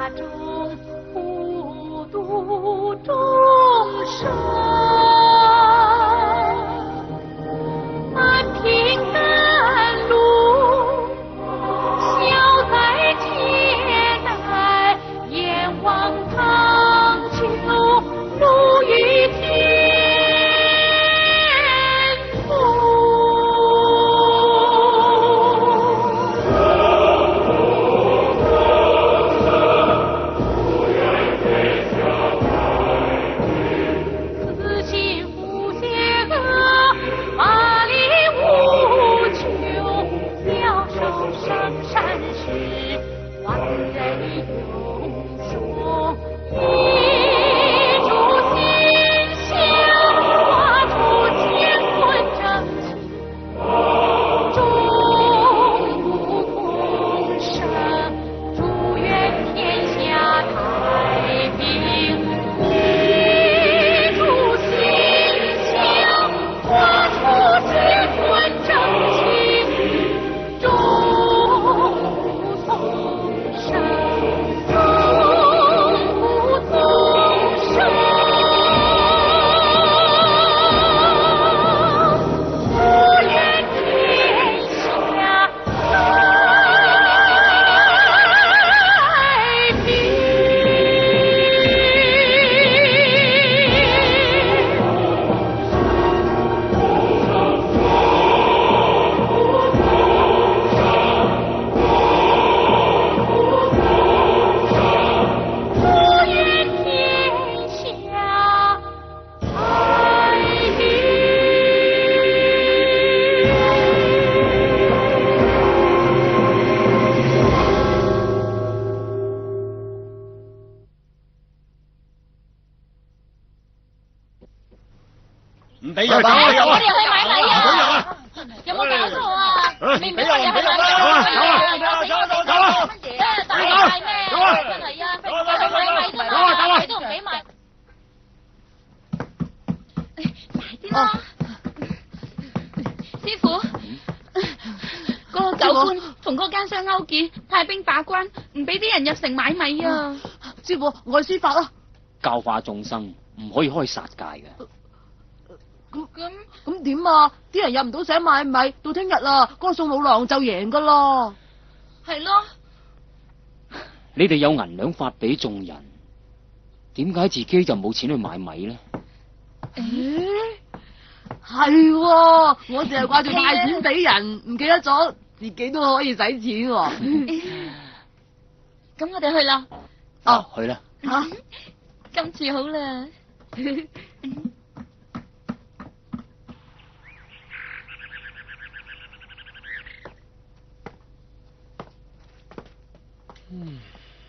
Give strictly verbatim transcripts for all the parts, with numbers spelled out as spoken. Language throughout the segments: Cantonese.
家中普度众生，安平甘露，消灾解难，阎王汤酒，路于天。 唔俾入啊！ 我哋去買米啊！有冇搞錯啊？明明我哋去買米啊！走啊走啊走啊！大嗌咩？真係啊！走啊走啊走啊！走啊走啊！你都唔俾買，快啲啦！師傅，嗰個狗官同嗰奸商勾結，派兵把關，唔俾啲人入城買米啊！ 師傅，我去施法啦！ 教化眾生唔可以開殺戒嘅。 咁咁咁點啊？啲人入唔到城買米，到聽日啦，嗰個宋老郎就贏噶啦。 係咯。 你哋有銀兩發俾眾人，點解自己就冇錢去買米呢？ 誒，係喎，我淨係掛住帶錢俾人，唔記得咗自己都可以使錢喎。 咁我哋去啦。 哦，去啦。 吓， 今次好啦。 嗯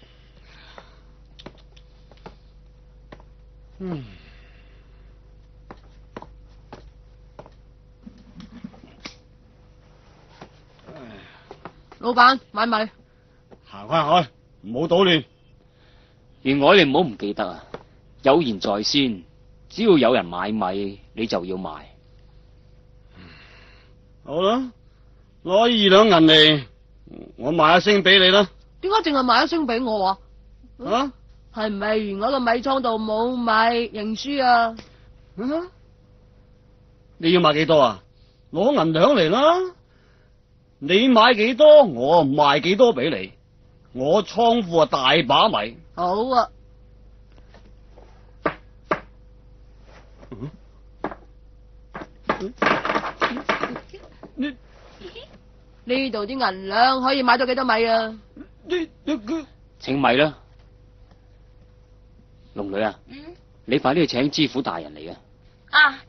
嗯， 老闆買米， 行開去，唔好搗亂。 員外，你唔好唔記得啊！有言在先，只要有人買米，你就要賣。 好啦，攞二兩銀嚟，我賣一升俾你啦。 點解淨係賣一升俾我啊？ 啊？ 係唔係原來個米倉度冇米認輸啊？ 啊你要買幾多啊？攞銀兩嚟啦！你買幾多，我賣幾多俾你。我倉庫啊大把米。 好啊。呢度啲銀兩可以買到幾多米啊？ 請米啦，龍女啊，嗯、你快啲去請知府大人嚟啊！ 啊！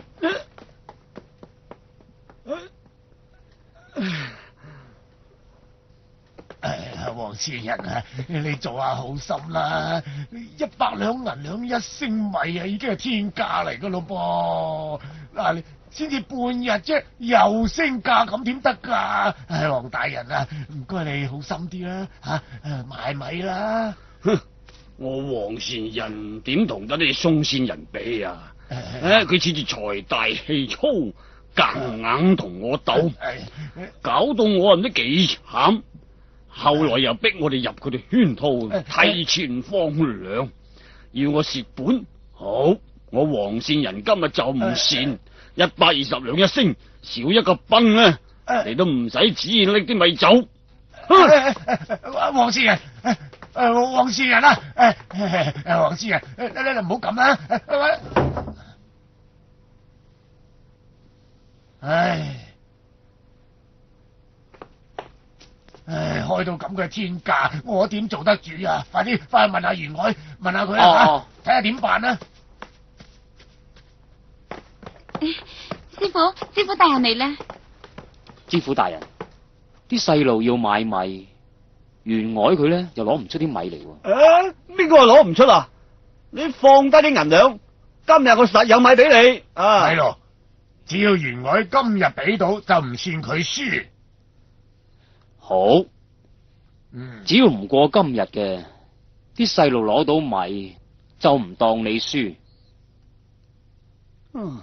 誒，黃先生啊，你做下好心啦，一百兩銀兩一升米啊，已經係天價嚟噶咯噃。嗱，你先至半日啫，又升價，咁點得噶？唉，黃大人啊，唔該你好心啲啦，吓誒買米啦。 哼，我黃善人點同得你宋善人比啊？誒，佢似住財大氣粗，夾硬同我鬥，搞到我唔知幾慘。 後來又逼我哋入佢哋圈套，提前放糧，要我蝕本。好，我黃線人今日就唔蝕，一百二十兩一升，少一個賓呢，你都唔使旨意拎啲米走。 黃線人，誒黃線人啊，誒誒黃線人，你你唔好咁啦，唉。唉，開到咁嘅天價，我點做得住啊？快啲翻去問下員外，問下佢啊，睇下點辦啊！ 師傅，師傅大人嚟咧。 知府大人，啲細路要買米，員外佢咧又攞唔出啲米嚟喎。 誒，邊個攞唔出啊？你放低啲銀兩，今日我實有米俾你。啊， 係咯，只要員外今日俾到，就唔算佢輸。 好， 嗯， 只要唔過今日嘅，啲細路攞到米就唔當你輸。 嗯，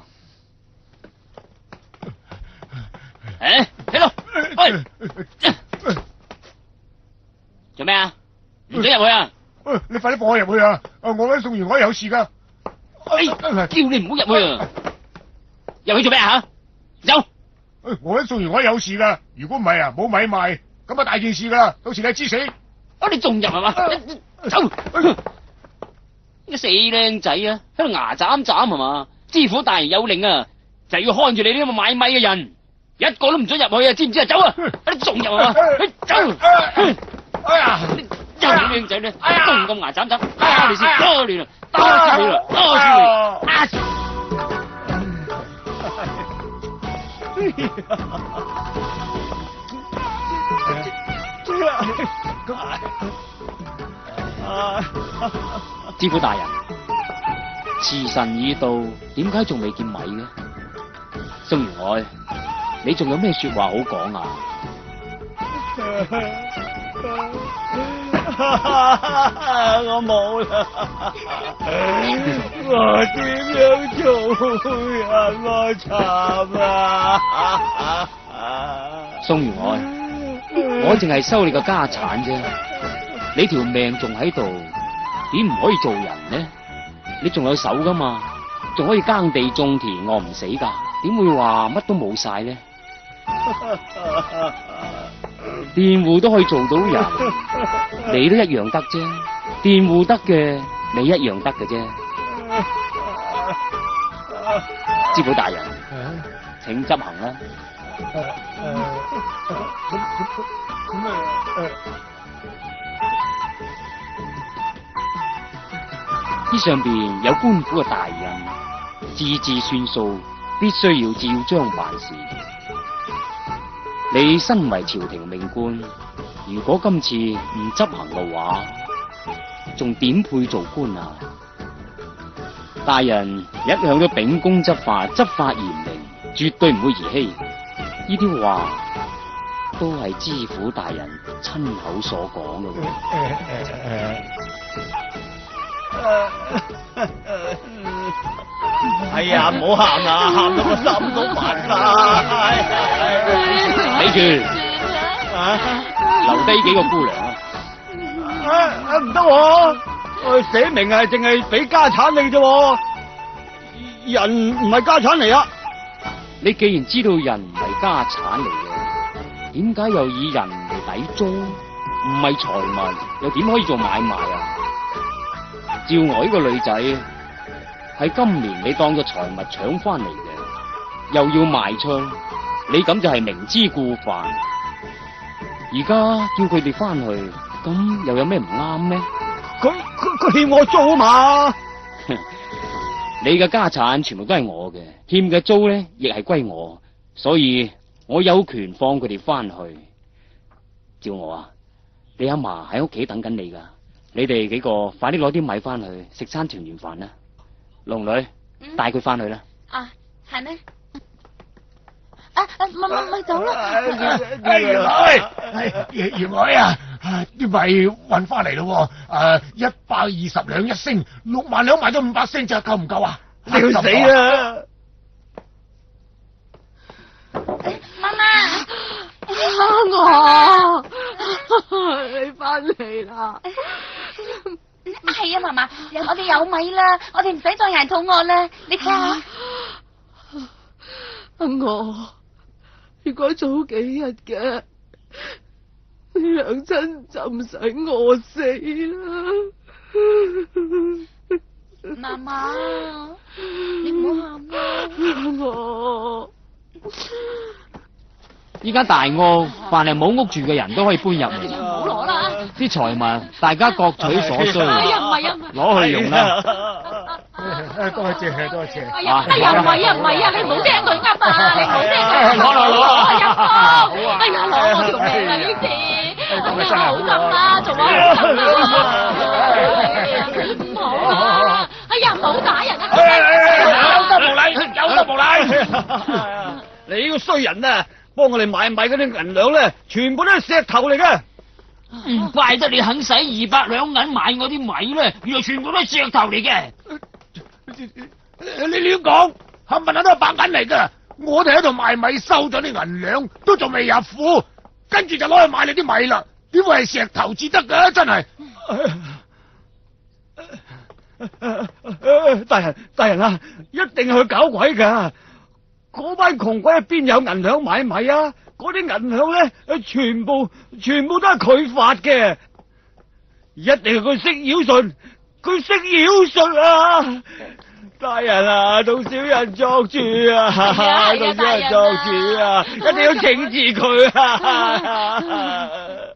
誒，喺度，喂，做咩啊？唔准入去啊！ 喂，你快啲放我入去啊！我搵送員外有事噶。 哎，叫你唔好入去啊！入去做咩啊？吓，走！ 我搵送員外有事噶，如果唔係啊，冇米賣。咁啊大件事噶啦，到時你知死。 啊，你仲入係嘛？走！呢死靚仔啊，喺度牙斬斬係嘛？知府大人有令啊，就要看住你呢個買米嘅人，一個都唔准入去啊！知唔知啊？走啊！你仲入係嘛？走！ 哎呀！ 又靚仔咧，仲咁牙斬斬，打你先，打你啦，打住你啦，打住你！知府大人，時辰已到，點解仲未見米嘅？宋員外，你仲有咩說話好講啊？ 我冇啦，我點樣做人？我慘啊！ 宋員外，我淨係收你個家產啫，你條命仲喺度，點唔可以做人呢？你仲有手噶嘛，仲可以耕地種田，餓唔死噶，點會話乜都冇晒呢？佃戶都可以做到人，你都一樣得啫。佃戶得嘅，你一樣得嘅啫。知府大人，請執行啦。呢上邊有官府嘅大印，字字算數，必須要照章辦事。你身為朝廷命官，如果今次唔執行嘅話，仲點配做官啊？大人一向都秉公執法，執法嚴明，絕對唔會兒戲。呢啲話都係知府大人親口所講嘅。 哎呀，唔好喊啦，喊到個心都煩啦！ 睇住，啊，留低幾個姑娘啊！ 啊唔得，我寫明係淨係俾家產你啫，人唔係家產嚟啊！ 你既然知道人唔係家產嚟嘅，點解又以人嚟抵租？唔係財物，又點可以做買賣啊？照我呢個女仔，喺今年你當咗財物搶翻嚟嘅，又要賣出，你咁就係明知故犯。而家叫佢哋翻去，咁又有咩唔啱咩？ 佢佢佢欠我租啊嘛！ 你嘅家產全部都係我嘅，欠嘅租咧亦係歸我，所以我有權放佢哋翻去。照我啊，你阿嫲喺屋企等緊你噶。你哋幾個快啲攞啲米翻去食餐團圓飯啦！龍女，嗯、帶佢翻去啦！ 啊，係咩？啊啊，咪咪咪走啦！ 哎，員外，員員外啊，啲米運翻嚟咯，誒，一百二十兩一升，六萬兩賣咗五百升，就夠唔夠啊？ 你要死啊！ 媽媽， 我。 你翻嚟啦！ 係啊，嫲嫲，我哋有米啦，我哋唔使再捱肚餓啦。你睇下， 我如果早幾日嘅，你娘親就唔使餓死啦。 嫲嫲，你唔好喊啦。 我依家大屋，凡係冇屋住嘅人都可以搬入嚟。 唔好攞啦， 啲財物大家各取所需， 哎呀，唔係啊， 攞去用啦。 多謝多謝。 哎呀，哎呀，唔係啊，唔係啊，你唔好聽佢噏啊，你唔好聽佢。攞攞攞！哎呀，哎呀，攞我條命啊呢次，哎呀，好心啦，做乜好心啦？唔好啊！哎呀，唔好打人啊！ 有得無禮，有得無禮。 你呢個衰人啊！幫我哋買米嗰啲銀兩咧，全部都係石頭嚟嘅。 唔怪得你肯使二百兩銀買我啲米咧，原來全部都係石頭嚟嘅。 你亂講，冚唪唥都係白銀嚟噶。我哋喺度賣米，收咗啲銀兩，都仲未入庫，跟住就攞去買你啲米啦。點會係石頭至得噶？真係。 大人，大人啊，一定係佢搞鬼噶。嗰班窮鬼邊有銀兩買米啊？嗰啲銀兩咧，全部全部都係佢發嘅，一定係佢識妖術，佢識妖術啊！大人啊，同小人作主啊，同小人作主啊，一定要懲治佢啊！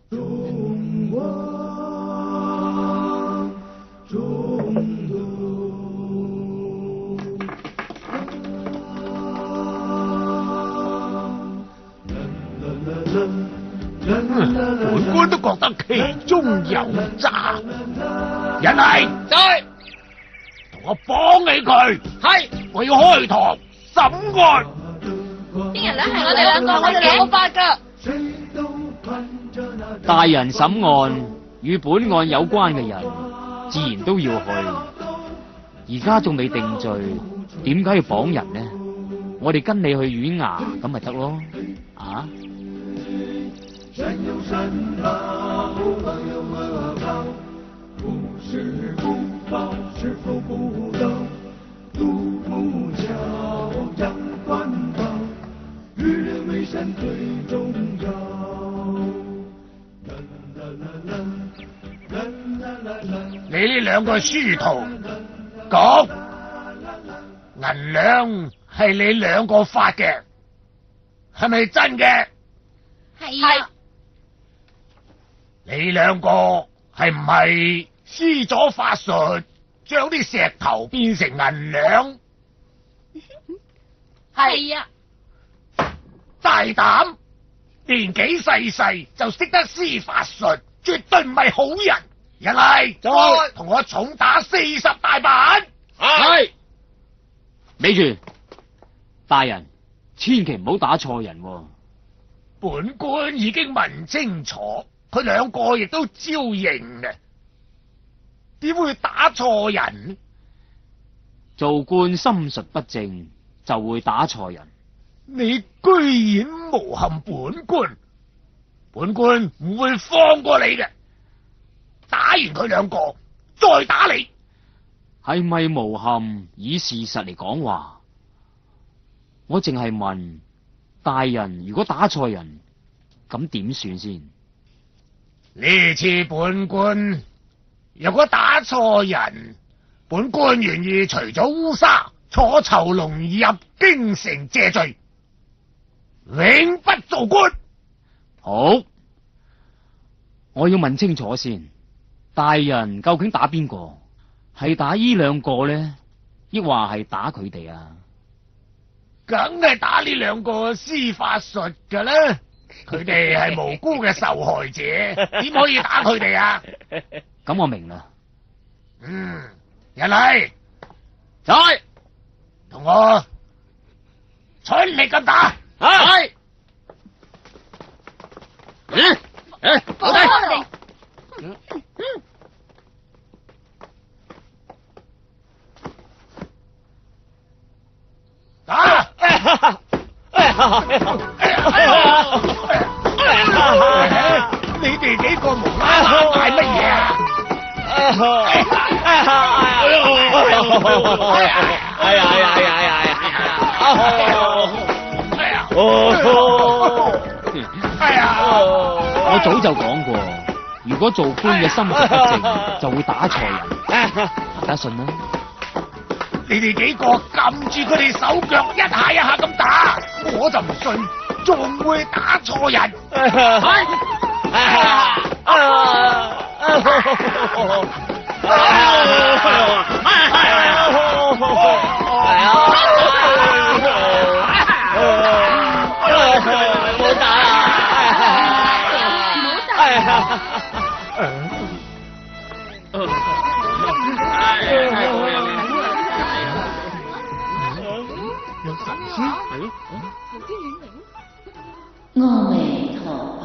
本官都覺得其中有詐，人嚟， 對， 同我綁起佢， 係， 我要開堂審案。 啲銀兩係我哋兩個，我哋兩個發噶。 大人審案與本案有關嘅人，自然都要去。而家仲未定罪，點解要綁人呢？我哋跟你去縣衙咁咪得咯，啊？ 山有山高，河有河高，不是不報，是否不到？獨木橋，陽關道，玉人為山最重要。 你呢兩個書徒講，銀兩係你兩個發嘅，係咪真嘅？ 係啊。 你兩個係唔係施咗法術，將啲石頭變成銀兩？ 係啊。 大膽，年紀細細就識得施法術，絕對唔係好人。人嚟，再同我重打四十大板。 係。咪住，大人，千祈唔好打錯人喎。 本官已經問清楚。佢兩個亦都招認嘅，點會打錯人？ 做官心術不正，就會打錯人。 你居然誣陷本官，本官唔會放過你嘅。打完佢兩個，再打你。 係咪誣陷？以事實嚟講話，我淨係問大人，如果打錯人，咁點算先？ 呢次本官如果打錯人，本官願意除咗烏紗，坐囚籠入京城謝罪，永不做官。 好，我要問清楚先，大人究竟打邊個？係打呢兩個呢？抑或係打佢哋啊？ 梗係打呢兩個施法術㗎啦。佢哋係無辜嘅受害者，點可以打佢哋啊？ 咁我明啦。 嗯，人嚟， 再同我出力咁打。 係。嗯嗯， 放開佢哋。 打！你哋幾哎呀哎呀哎呀哎呀！哦， 哎呀！ 我早就講過，如果做官嘅心術不正，就會打錯人。打信啦！ 你哋幾個撳住佢哋手腳，一下一下咁打，我就唔信，仲會打錯人。 冇打啊！ 阿彌陀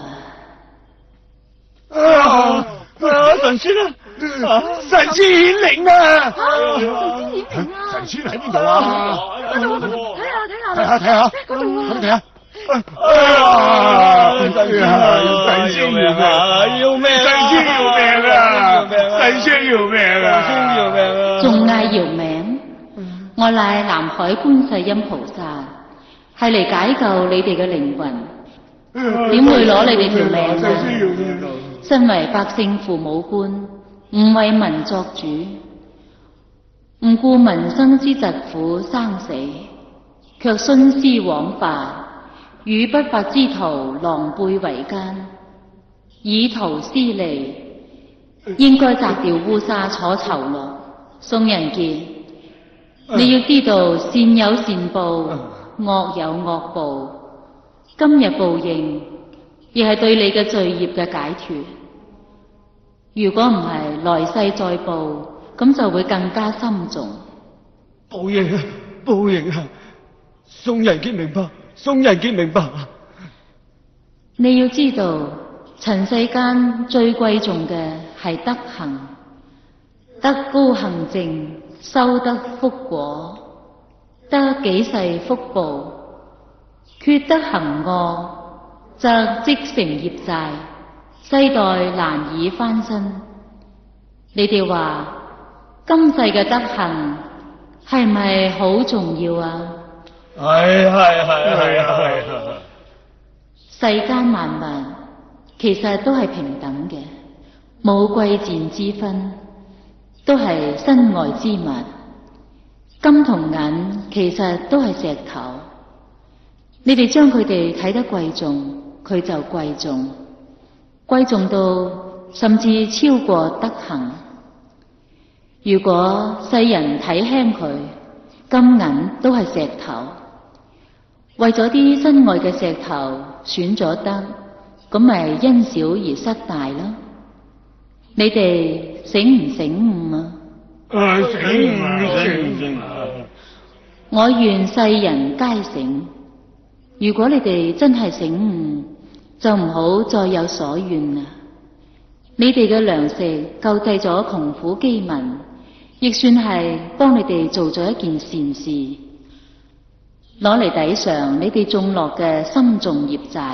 佛。 啊！神仙啊！ 神仙顯靈啊！ 神仙顯靈啊！ 神仙喺邊度啊？ 睇下睇下睇下睇下， 嗰度啊！ 睇下。哎呀！神仙要命啊！ 要命！ 神仙要命啊！神仙要命啊！ 神仙要命啊！ 仲嗌姚名？我乃南海觀世音菩薩，係嚟解救你哋嘅靈魂，點會攞你哋條命啊？身為百姓父母官，唔為民作主，唔顧民生之疾苦生死，卻徇私枉法，與不法之徒狼狽為奸，以圖私利，應該摘掉烏紗坐囚牢。宋仁傑，你要知道善有善報，惡有惡報，今日報應亦係對你嘅罪孽嘅解脫。如果唔係來世再報，咁就會更加深重。 報應啊！報應啊！宋仁傑明白，宋仁傑明白。 你要知道，塵世間最貴重嘅係德行，德高行正，修得福果，得幾世福報；缺德行惡，則積成業債，世代難以翻身。你哋話今世嘅德行係唔係好重要啊？ 係係係係係。 世間萬物其實都係平等嘅，冇貴賤之分，都係身外之物。金同銀其實都係石頭，你哋將佢哋睇得貴重，佢就貴重，貴重到甚至超過德行。如果世人睇輕佢，金銀都係石頭，為咗啲身外嘅石頭損咗德，咁咪因小而失大咯。你哋醒唔醒悟啊？ 啊，醒悟醒悟。 我願世人皆醒。如果你哋真係醒悟，就唔好再有所願啦。你哋嘅糧食救濟咗窮苦飢民，亦算係幫你哋做咗一件善事，攞嚟抵償你哋種落嘅深重業債。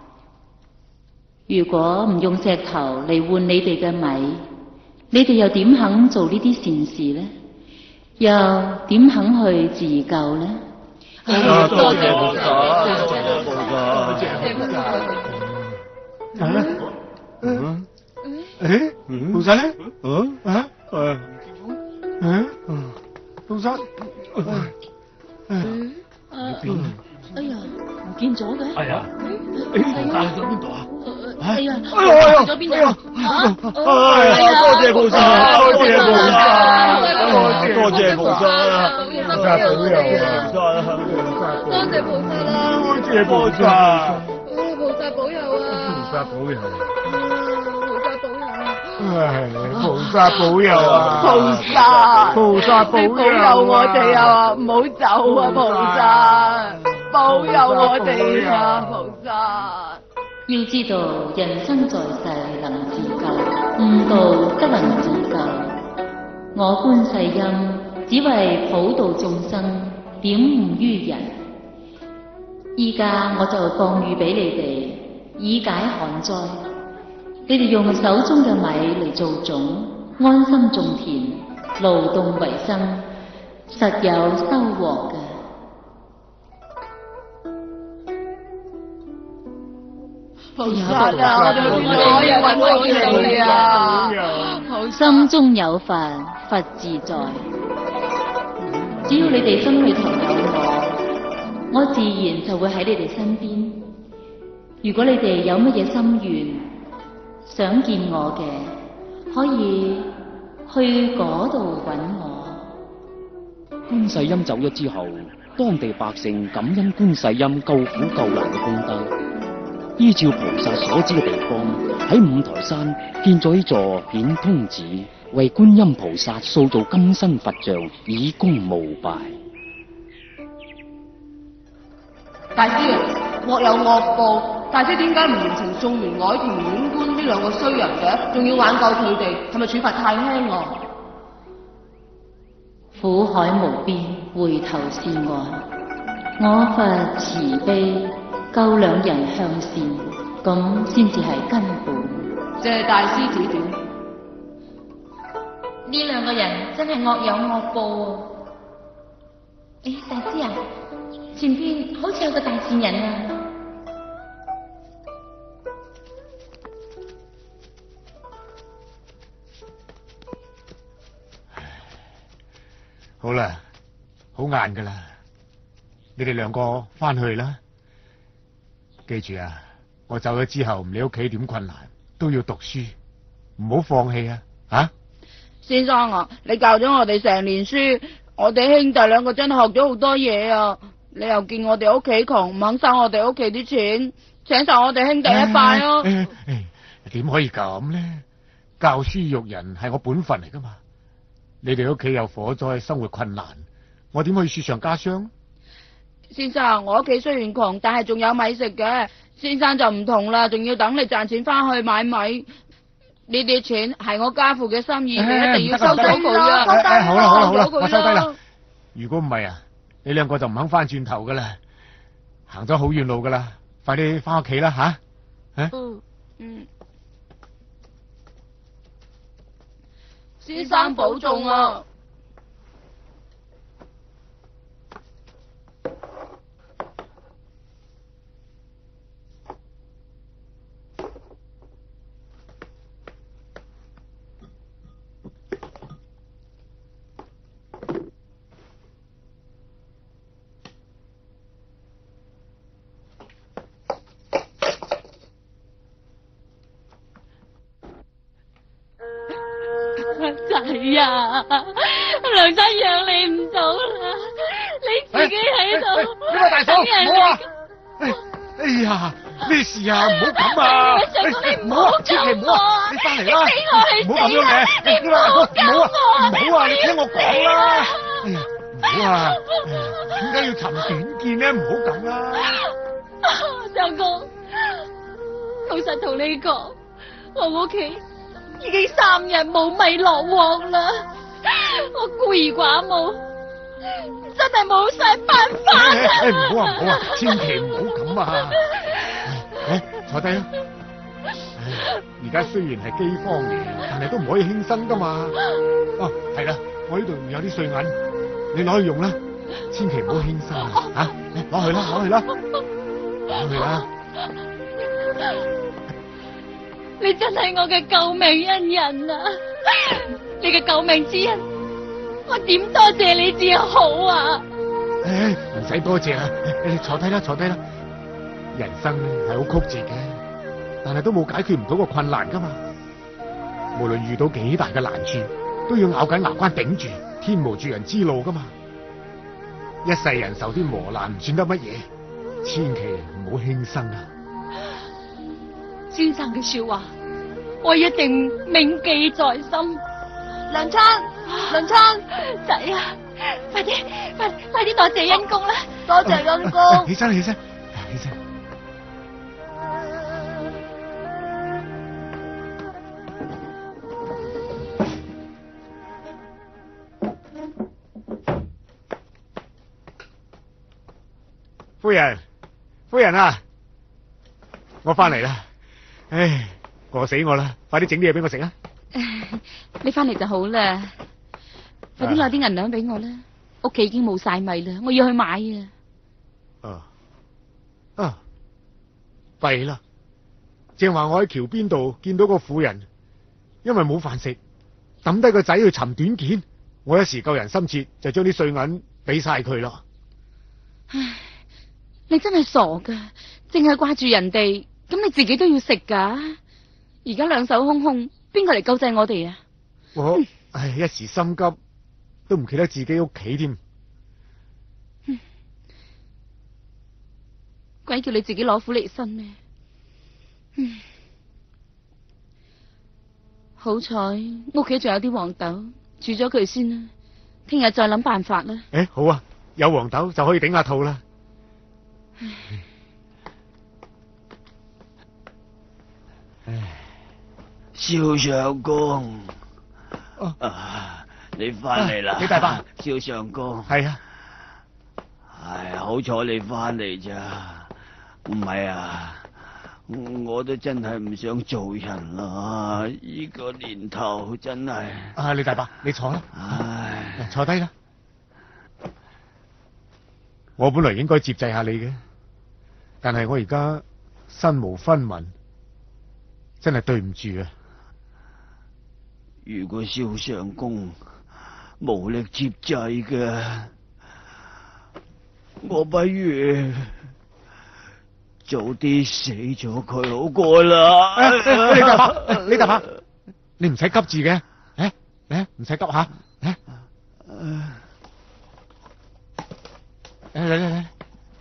如果唔用石頭嚟換你哋嘅米，你哋又點肯做呢啲善事呢？又點肯去自救呢？ 多謝菩薩，多謝菩薩，多謝菩薩。 啊？嗯？誒？菩薩咧？嗯？啊？誒？嗯？菩薩？ 嗯？哎呀，唔見咗嘅。 係啊。誒，菩薩去咗邊度啊？ 哎呀，去咗邊度？ 哎呀，多謝菩薩，多謝菩薩，多謝菩薩，菩薩保佑啊！ 多謝菩薩啦！ 多謝菩薩， 菩薩保佑啊！ 菩薩保佑， 菩薩保佑啊！ 唉，菩薩保佑， 菩薩， 菩薩保你保佑我哋啊！唔好走啊！菩薩，保佑我哋啊！菩薩。 要知道人生在世能自救，悟道則能自救。我觀世音只為普度眾生，點悟於人。依家我就降雨俾你哋，以解旱災。你哋用手中嘅米嚟做種， 安心種田，勞動為生，實有收穫嘅。 菩薩啊，我哋可以揾到你啊！ 心中有佛，佛自在。只要你哋心裏頭有我，我自然就會喺你哋身邊。如果你哋有乜嘢心願，想見我嘅，可以去嗰度揾我。 觀世音走咗之後，當地百姓感恩觀世音救苦救難嘅功德。依照菩薩所知嘅地方，喺五台山建咗呢座顯通寺，為觀音菩薩塑造金身佛像，以供膜拜。 大師啊，惡有惡報，大師點解唔嚴懲宋員外同縣官呢兩個衰人嘅，仲要挽救佢哋？係咪處罰太輕啊？ 苦海無邊，回頭是岸。我佛慈悲，救兩人向善，咁先至係根本。 謝大師指點。 呢兩個人真係惡有惡報喎！誒，大師啊，前邊好似有個大善人啊！ 好啦，好晏噶啦，你哋兩個翻去啦。記住啊，我走咗之後，唔理屋企點困難，都要讀書，唔好放棄啊！啊， 先生啊，你教咗我哋成年書，我哋兄弟兩個真係學咗好多嘢啊！你又見我哋屋企窮，唔肯收我哋屋企啲錢，請受我哋兄弟一拜咯。 誒誒，點可以咁呢？教書育人係我本分嚟噶嘛。你哋屋企有火災，生活困難，我點可以雪上加霜？ 先生，我屋企雖然窮，但係仲有米食嘅。先生就唔同啦，仲要等你賺錢翻去買米。呢啲錢係我家父嘅心意，你一定要收咗佢啊！ 好啦好啦好啦，我收低啦。 啦。 如果唔係啊，你兩個就唔肯翻轉頭噶啦，行咗好遠路噶啦，快啲翻屋企啦吓！啊， 嗯嗯，先生保重啊！ 仔呀，梁生養你唔到啦，你自己喺度。 呢個大嫂，唔好啊！哎呀，咩事啊？唔好咁啊！ 你唔好千祈唔好啊！你翻嚟啦！ 你唔好咁樣嘅， 你唔好救我！ 唔好啊！你聽我講啦！哎呀，唔好啊！點解要尋短見呢？唔好咁啦！ 相公，老實同你講，我屋企已經三日冇米落鑊啦，我孤兒寡母，真係冇晒辦法啦！ 誒，唔好啊，唔好啊，千祈唔好咁啊！誒，坐低啦。而家雖然係饑荒年，但係都唔可以輕生噶嘛。哦，係啦，我呢度有啲碎銀，你攞去用啦，千祈唔好輕生啊！吓，攞去啦，攞去啦，攞去啦。 你真係我嘅救命恩人啊！你嘅救命之恩，我點多謝你至好啊！ 誒，唔使多謝啦，你坐低啦，坐低啦。人生係好曲折嘅，但係都冇解決唔到個困難噶嘛。無論遇到幾大嘅難處，都要咬緊牙關頂住，天無絕人之路噶嘛。一世人受啲磨難唔算得乜嘢，千祈唔好輕生啊！ 先生嘅說話，我一定銘記在心。 梁昌，梁昌， 仔啊，快啲，快快啲多謝恩公啦！ 多謝恩公。 起身，起身，起身。夫人，夫人啊，我翻嚟啦。唉，餓死我啦！快啲整啲嘢俾我食啊！ 你翻嚟就好啦，快啲攞啲銀兩俾我啦，屋企已經冇晒米啦，我要去買啊！ 啊啊，弊啦！正話我喺橋邊度見到個婦人，因為冇飯食，抌低個仔去尋短見，我一時救人心切，就將啲碎銀俾晒佢咯。 唉，你真係傻噶，淨係掛住人哋，咁你自己都要食噶。而家兩手空空，邊個嚟救濟我哋啊？ 我唉一時心急，都唔記得自己屋企添。 鬼叫你自己攞苦嚟辛咩？嗯，好彩屋企仲有啲黃豆，煮咗佢先啦。聽日再諗辦法啦。 誒，好啊，有黃豆就可以頂下肚啦。 唉，蕭相公，啊，你翻嚟啦？ 李大伯， 蕭相公， 係啊。 唉，好彩你翻嚟咋，唔係啊，我都真係唔想做人啦。呢個年頭真係。 啊，李大伯，你坐啦。 唉， 坐低啦。我本來應該接濟下你嘅，但係我而家身無分文，真係對唔住啊！ 如果蕭相公無力接濟嘅，我不如早啲死咗佢好過啦。 哎哎、李大伯，李大伯，你唔使急住嘅，誒誒，唔使急吓，誒，嚟嚟嚟嚟，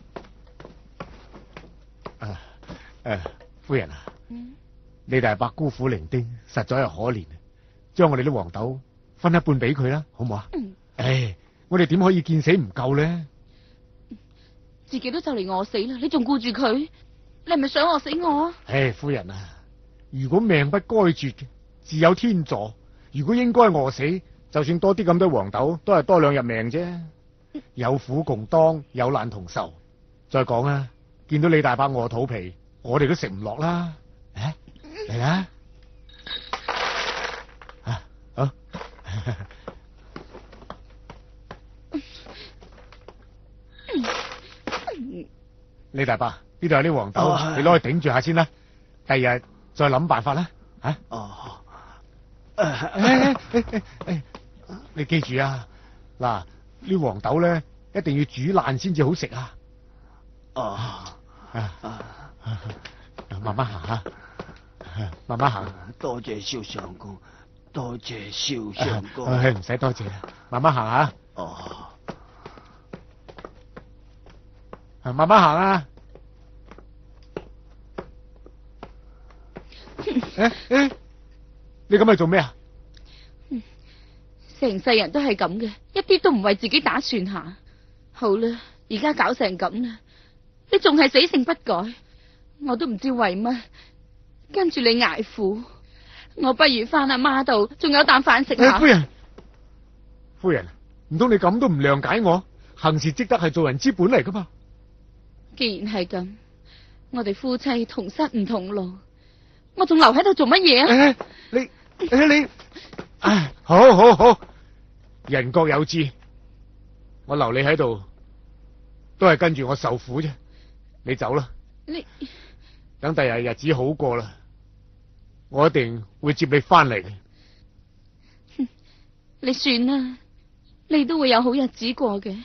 誒誒，夫人啊，嗯、李大伯孤苦伶仃，實在係可憐，將我哋啲黃豆分一半俾佢啦，好唔好啊？嗯、唉，我哋點可以見死唔救咧？ 自己都就嚟餓死啦，你仲顧住佢？你係咪想餓死我啊？ 唉，夫人啊，如果命不該絕嘅，自有天助。如果應該餓死，就算多啲咁多黃豆，都係多兩日命啫。有苦共當，有難同受。再講啊，見到李大伯餓肚皮，我哋都食唔落啦。誒，嚟啦！啊，好。李大伯，呢度有啲黃豆，哦、你攞去頂住下先啦。第日再諗辦法啦。吓？哦。誒誒誒誒，你記住啊，嗱，呢黃豆咧一定要煮爛先至好食啊。哦。啊啊，慢慢行下，慢慢行。 多謝蕭相公，多謝蕭相公。 唔使多謝啦，慢慢行下。哦。慢慢行啊！誒誒，你咁係做咩啊？ 成世人都係咁嘅，一啲都唔為自己打算下。好啦，而家搞成咁啦，你仲係死性不改，我都唔知為乜。跟住你挨苦，我不如翻阿媽度，仲有啖飯食下。 夫人，夫人，唔通你咁都唔諒解我？行事積德係做人之本嚟噶嘛？ 既然係咁，我哋夫妻同室唔同路，我仲留喺度做乜嘢啊？ 你你你，唉，好好好，人各有志，我留你喺度，都係跟住我受苦啫。你走啦， 你等第日日子好過啦，我一定會接你翻嚟嘅。 你算啦，你都會有好日子過嘅。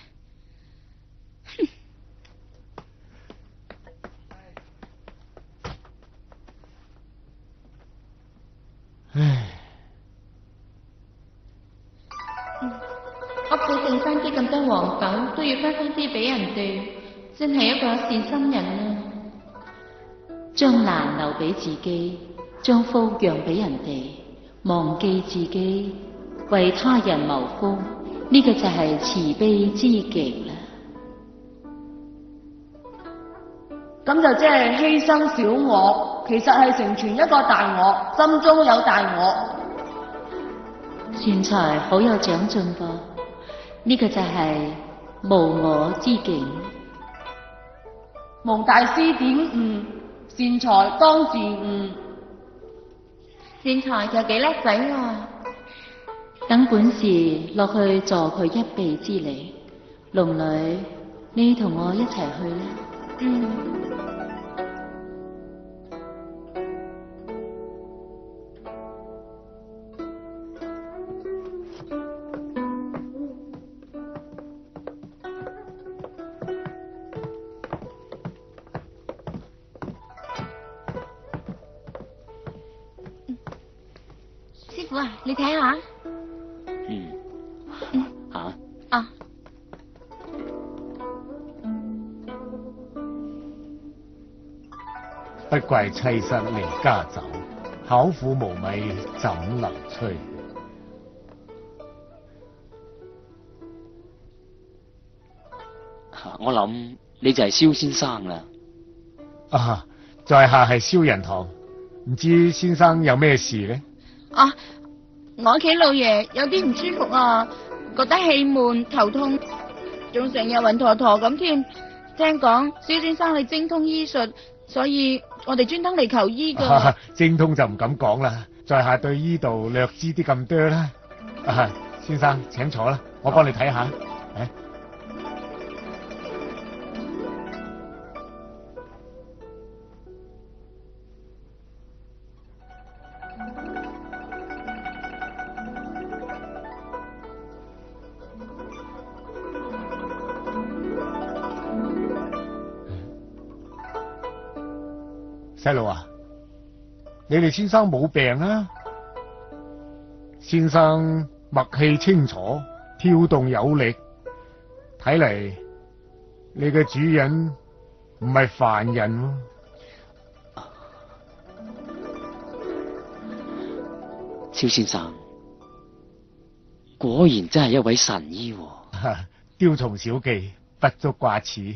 唉，屋企剩翻啲咁多黃豆，都要分翻啲俾人哋，真係一個善心人啊！將難留俾自己，將福讓俾人哋，忘記自己，為他人謀福，呢、這個就係慈悲之極啦。 咁就即係犧牲小我，其實係成全一個大我，心中有大我。 善財好有長進噃，呢、這個就係無我之境。 蒙大師點悟，善財當自悟。 善財就幾叻仔啊！ 等本事落去助佢一臂之力。龍女，你同我一齊去啦。 嗯。 師傅啊，你睇下。 嗯。 嗯。 吓？ 啊。 不怪妻室離家走，巧婦無米怎能炊？ 我諗你就係蕭先生啦。 啊，在下係蕭仁堂，唔知先生有咩事呢？ 啊，我屋企老爺有啲唔舒服啊，覺得氣悶、頭痛，仲成日暈陀陀咁添。聽講蕭先生你精通醫術，所以我哋專登嚟求醫噶。 啊，精通就唔敢講啦，在下對醫道略知啲咁多啦。啊，先生請坐啦，我幫你睇下。誒。細路啊，你哋先生冇病啊？先生脈氣清楚，跳動有力，睇嚟你嘅主人唔係凡人喎。 蕭先生果然真係一位神醫喎。 雕蟲小技，不足掛齒。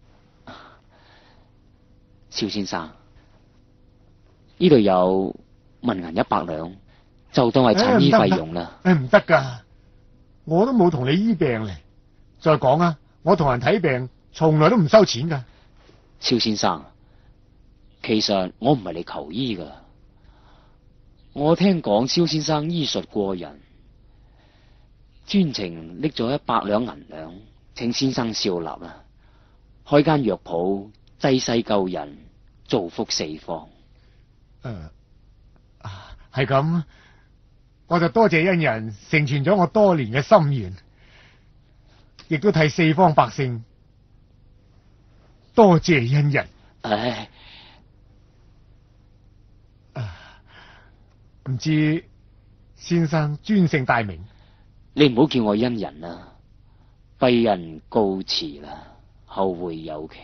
蕭先生。呢度有文銀一百兩，就當係診醫費用啦。 誒，唔得噶，我都冇同你醫病嚟。再講啊，我同人睇病，從來都唔收錢噶。 蕭先生，其實我唔係嚟求醫噶。我聽講蕭先生醫術過人，專程拎咗一百兩銀兩，請先生笑納啦，開間藥鋪，濟世救人，造福四方。 誒，啊，係咁，我就多謝恩人成全咗我多年嘅心願，亦都替四方百姓多謝恩人。 唉， 唔知先生尊姓大名？ 你唔好叫我恩人啦，敝人告辭啦，後會有期。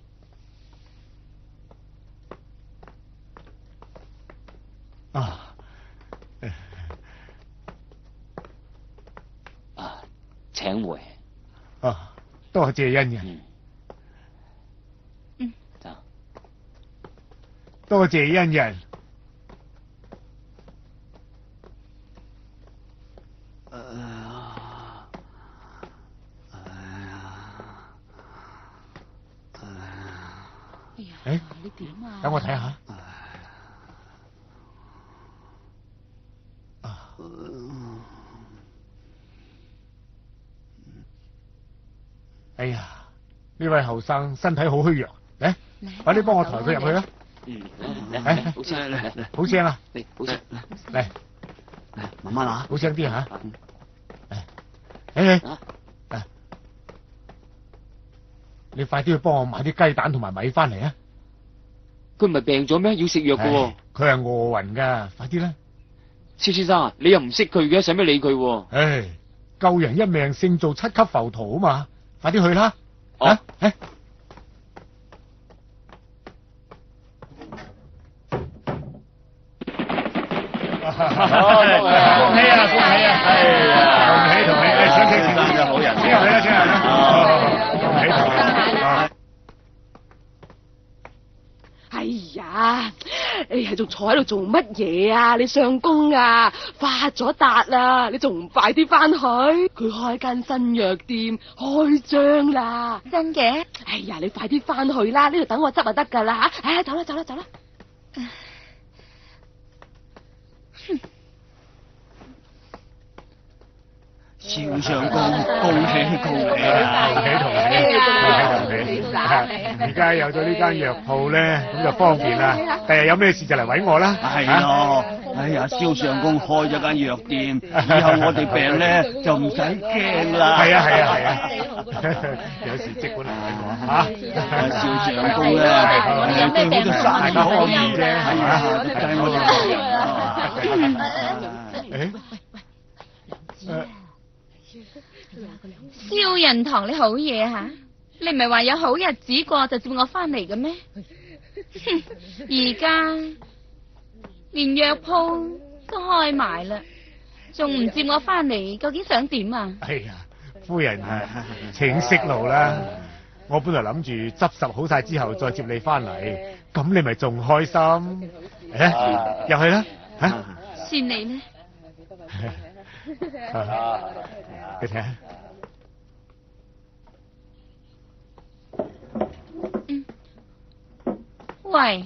啊， 啊，請回。 啊，多謝恩人。 嗯， 走。 多謝恩人。誒， 你點啊？ 等我睇下。哎呀，呢位後生身體好虛弱，嚟，快啲幫我抬佢入去啦。 嗯， 嚟， 好聲，嚟嚟， 好聲啊！ 嚟，好聲， 嚟， 嚟，慢慢啊， 好聲啲吓。嚟，誒，誒，你快啲去幫我買啲雞蛋同埋米翻嚟啊！ 佢唔係病咗咩？要食藥噶。 佢係餓暈噶，快啲啦！ 蕭先生，你又唔識佢嘅，使咩理佢？ 唉，救人一命勝造七級浮屠啊嘛！快啲去啦！啊，誒，恭喜啊！恭喜啊！係啊！恭喜同你，想請先生嘅好人，請入嚟啦，請入嚟啦！恭喜同你。 哎呀，你係仲坐喺度做乜嘢啊？你上工啊，發咗達啦，你仲唔快啲翻去？佢開間新藥店，開張啦！ 真嘅？ 哎呀，你快啲翻去啦，呢度等我執就得噶啦吓！哎，走啦走啦走啦！ 蕭相公，恭喜恭喜啊！ 恭喜同喜，恭喜同喜！而家有咗呢間藥鋪咧，咁就方便啦。第日有咩事就嚟揾我啦。 係咯，哎呀，蕭相公開咗間藥店，以後我哋病咧就唔使驚啦。 係啊係啊係啊，有時即管嚟揾我嚇。 蕭相公咧，有咩病就大家可以啫，係啊，帶我哋。誒。 蕭仁堂，你好嘢吓！你唔係話有好日子過就接我翻嚟嘅咩？而家連藥鋪都開埋啦，仲唔接我翻嚟？究竟想點啊？ 哎呀，夫人請息怒啦！我本來諗住執拾好晒之後再接你翻嚟，咁你咪仲開心？誒，入去啦嚇！ 算你呢？ 你睇下。 嗯。喂，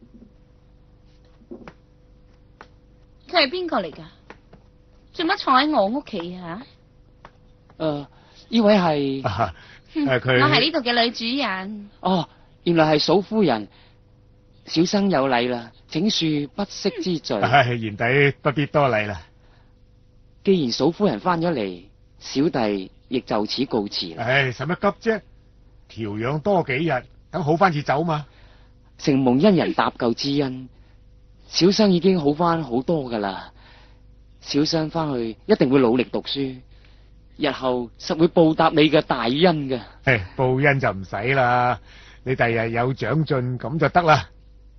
佢係邊個嚟㗎？做乜坐喺我屋企啊？ 誒，呢位係誒佢，我係呢度嘅女主人。 哦，原來係嫂夫人，小生有禮啦，請恕不識之罪。 賢弟不必多禮啦。 既然嫂夫人翻咗嚟，小弟亦就此告辭啦。 唉，使乜急啫？調養多幾日，等好翻至走嘛。 承蒙恩人搭救之恩，小生已經好翻好多噶啦。小生翻去一定會努力讀書，日後實會報答你嘅大恩嘅。 誒，報恩就唔使啦，你第日有長進咁就得啦。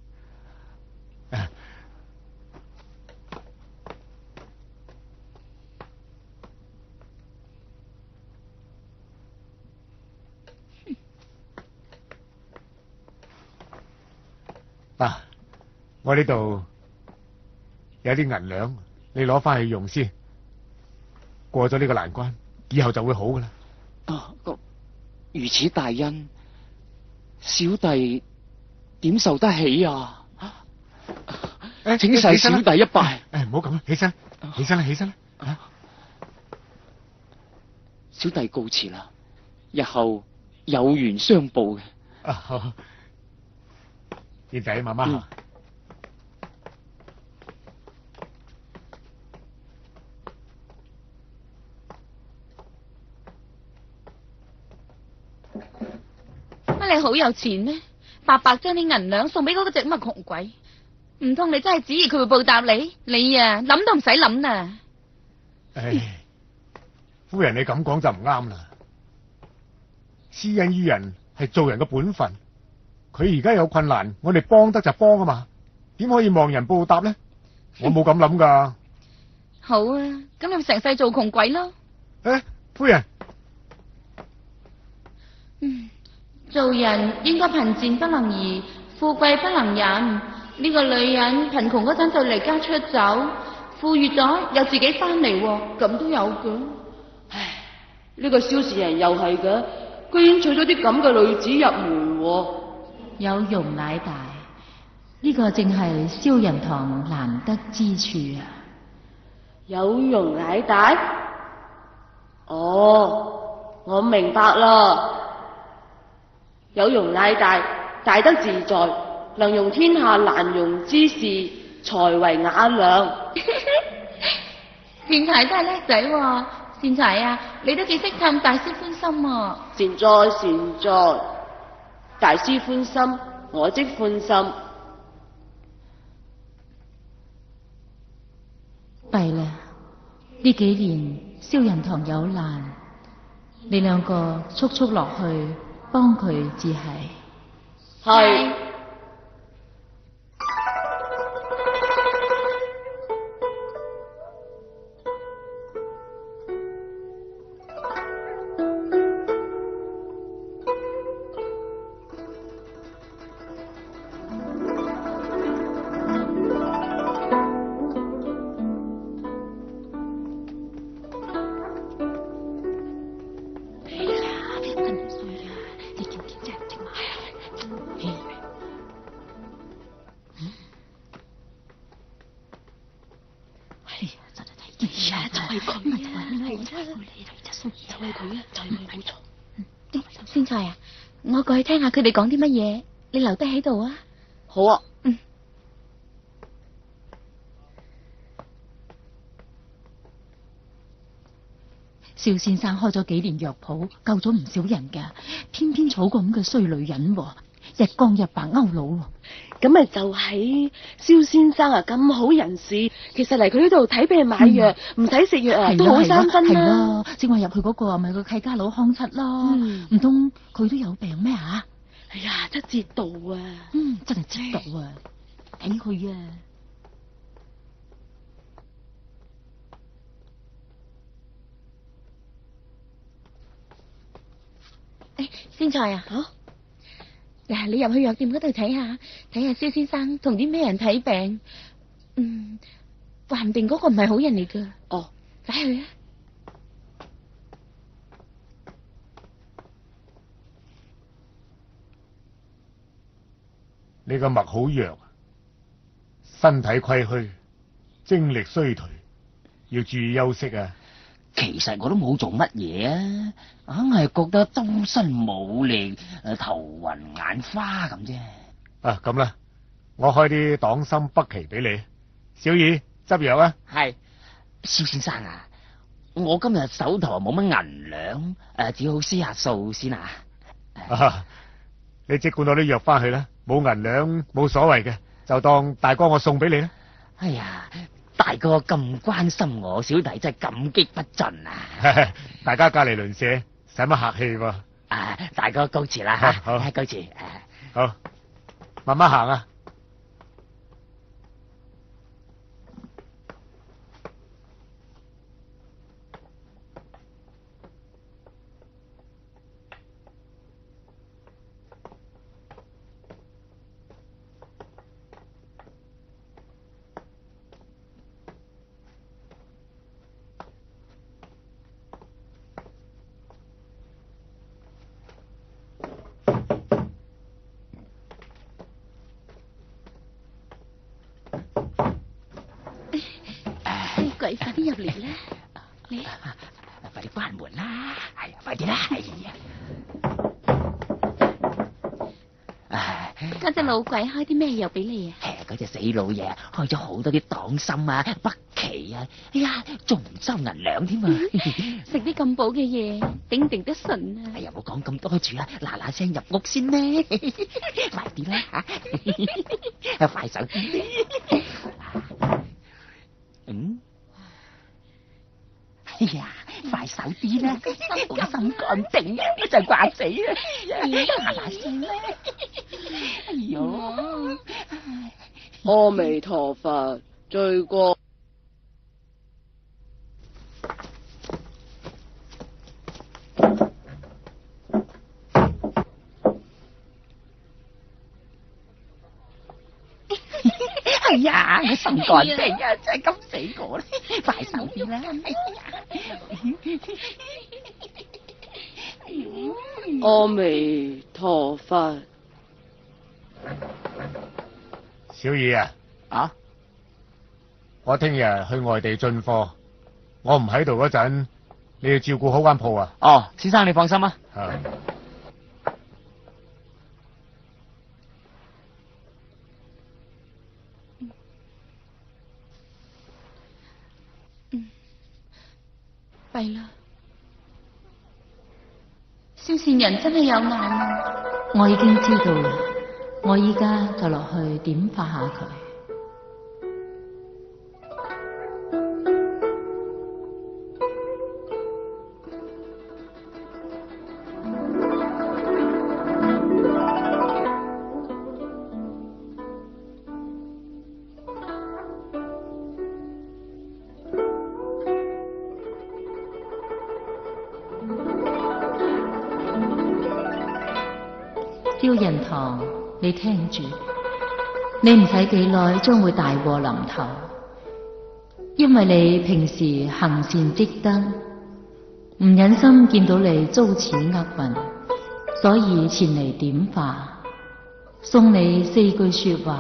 嗱、啊，我呢度有啲銀兩，你攞翻去用先。過咗呢個難關，以後就會好噶啦。 啊，如此大恩，小弟點受得起啊？誒，請受小弟一拜。 誒，唔好咁啦，起身，起身啦，起身啦。啊， 小弟告辭啦，日後有緣相報嘅。 啊，好。賢仔，慢慢行。 乜你好有錢咩？白白將啲銀兩送俾嗰個隻咁嘅窮鬼，唔通你真係指意佢會報答你？你啊，諗都唔使諗啊！ 唉，夫人你咁講就唔啱啦。施恩於人係做人嘅本分。佢而家有困難，我哋幫得就幫啊嘛，點可以望人報答呢？我冇咁諗噶。 好啊，咁你咪成世做窮鬼咯。 誒，夫人， 嗯，做人應該貧賤不能移，富貴不能忍。呢、這個女人貧窮嗰陣就離家出走，富裕咗又自己翻嚟，咁都有嘅。 唉，呢、這個蕭氏人又係嘅，居然娶咗啲咁嘅女子入門。 有容乃大，呢、這個正係蕭仁堂難得之處啊！ 有容乃大，哦，我明白啦。有容乃大，大得自在，能容天下難容之事，才為雅量。 善財都係叻仔喎，善財啊，你都幾識氹大師歡心啊！ 善哉善哉。大師歡心，我即歡心。 弊啦，呢幾年蕭仁堂有難，你兩個速速落去幫佢至係。 係。 係啦，就係佢啦，就係佢冇錯。 仙菜啊，我過去聽下佢哋講啲乜嘢，你留低喺度啊。 好啊。 嗯。 蕭先生開咗幾年藥鋪，救咗唔少人噶，偏偏娶個咁嘅衰女人，日光日白勾佬。 咁咪就係蕭先生啊，咁好人士，其實嚟佢呢度睇病買藥，唔使食藥啊，都好三分啦。 係咯，正話入去嗰個咪個契家佬康七咯，唔通佢都有病咩吓？ 哎呀，真係折道啊！ 嗯，真係折道啊！睇佢啊！ 誒，仙菜啊，好。嗱，你入去藥店嗰度睇下，睇下蕭先生同啲咩人睇病。嗯，話唔定嗰個唔係好人嚟噶。 哦， 快去啊！ 你個脈好弱，身體虧虛，精力衰退，要注意休息啊！ 其實我都冇做乜嘢啊，硬係覺得周身冇力，誒頭暈眼花咁啫。 啊，咁啦，我開啲黨參北芪俾你，小二執藥啊。 係，蕭先生啊，我今日手頭冇乜銀兩，誒只好輸下數先啊。 啊，你即管攞啲藥翻去啦，冇銀兩冇所謂嘅，就當大哥我送俾你啦。 哎呀！大哥咁關心我，小弟真係感激不盡啊！ 大家隔籬鄰舍，使乜客氣喎？ 啊，大哥告辭啦吓，好，告辭。 好，慢慢行啊！ 鬼快啲入嚟啦！你快啲關門啦！係快啲啦！哎呀！ 嗰隻老鬼開啲咩藥俾你啊？ 嗰隻死老嘢開咗好多啲黨參啊、北芪啊，哎呀，仲唔收銀兩添啊！ 食啲咁補嘅嘢，頂唔頂得順啊？ 哎呀，冇講咁多住啦，嗱嗱聲入屋先咧，快啲啦吓，快手啲。嗯。哎呀，快手啲啦！我心肝病啊，我就掛死啦！嗱嗱聲啦！哎喲， 阿彌陀佛，罪過。 哎呀，我心肝病啊，真係急死我啦！快手啲啦！ 阿彌陀佛， 小二啊， 啊， 我聽日去外地進貨，我唔喺度嗰陣，你要照顧好間鋪啊。 哦，先生你放心啊。 啊。 弊啦，蕭善人真係有眼啊！ 我已經知道啦，我依家就落去點化下佢。蕭仁堂，你聽住，你唔使幾耐將會大禍臨頭，因為你平時行善積德，唔忍心見到你遭此厄運，所以前嚟點化，送你四句說話，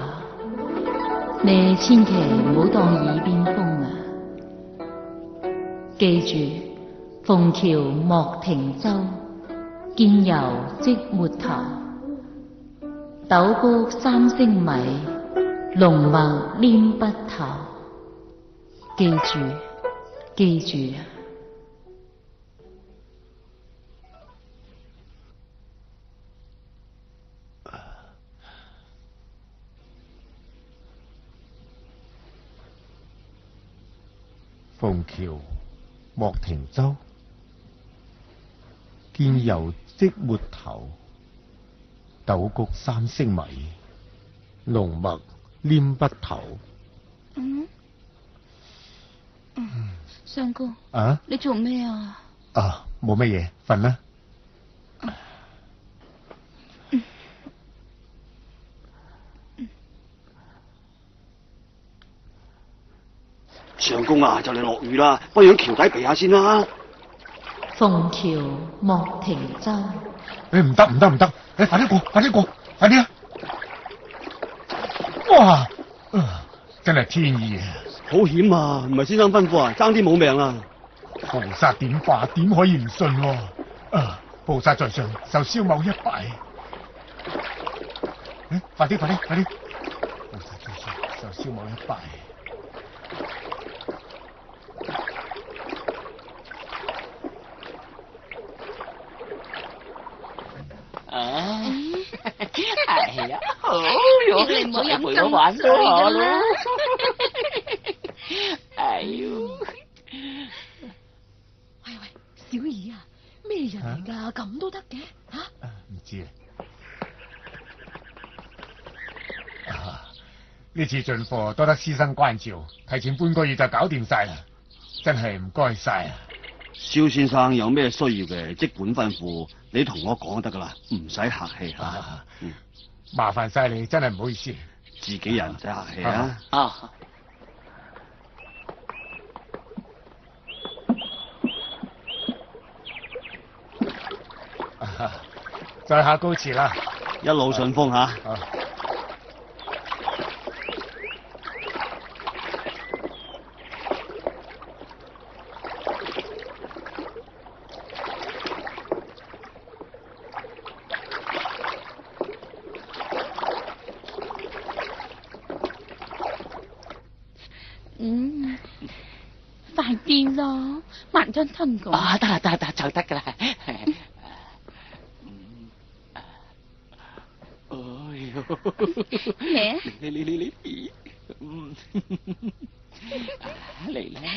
你千祈唔好當耳邊風啊！記住， 鳳橋莫停舟，見猶即沒頭。斗谷三星米，龍脈黏不透。記住，記住。 鳳橋莫停舟，見猶即沒頭。斗谷三星米，龍脈黏不透。 嗯，嗯，相公， 啊， 你做咩啊？ 啊，冇乜嘢，瞓啦。 相公啊，就嚟落雨啦，不如喺橋底避下先啦。 鳳橋莫停舟。 誒，唔得唔得唔得，誒，快啲過，快啲過，快啲啊！哇，啊、真係天意啊！ 好險啊！唔係先生吩咐啊，爭啲冇命啊！ 菩薩點化，點可以唔信喎？啊，菩薩在上，受蕭某一拜。誒，快啲快啲快啲！菩薩在上，受蕭某一拜。 啊，係啊，好咗， 你唔好飲陪我玩多下咯。 啦。 哎呦， 喂喂，小二啊，咩人嚟㗎？咁都得嘅吓？ 唔知啊。呢次進貨多得師生關照，提前半個月就搞掂晒啦，真係唔該晒啊！ 蕭先生有咩需要嘅，即管吩咐，你同我講就得噶啦，唔使客氣吓。 啊嗯， 麻煩晒你，真係唔好意思。 自己人唔使客氣啊。 啊， 啊在下高辭啦， 一路順風吓。 啊嗯，快啲咯，慢吞吞咁。 啊，得啦得啦得就得噶啦。哎呦， 咩？ 你你你你，嗯，嚟啦。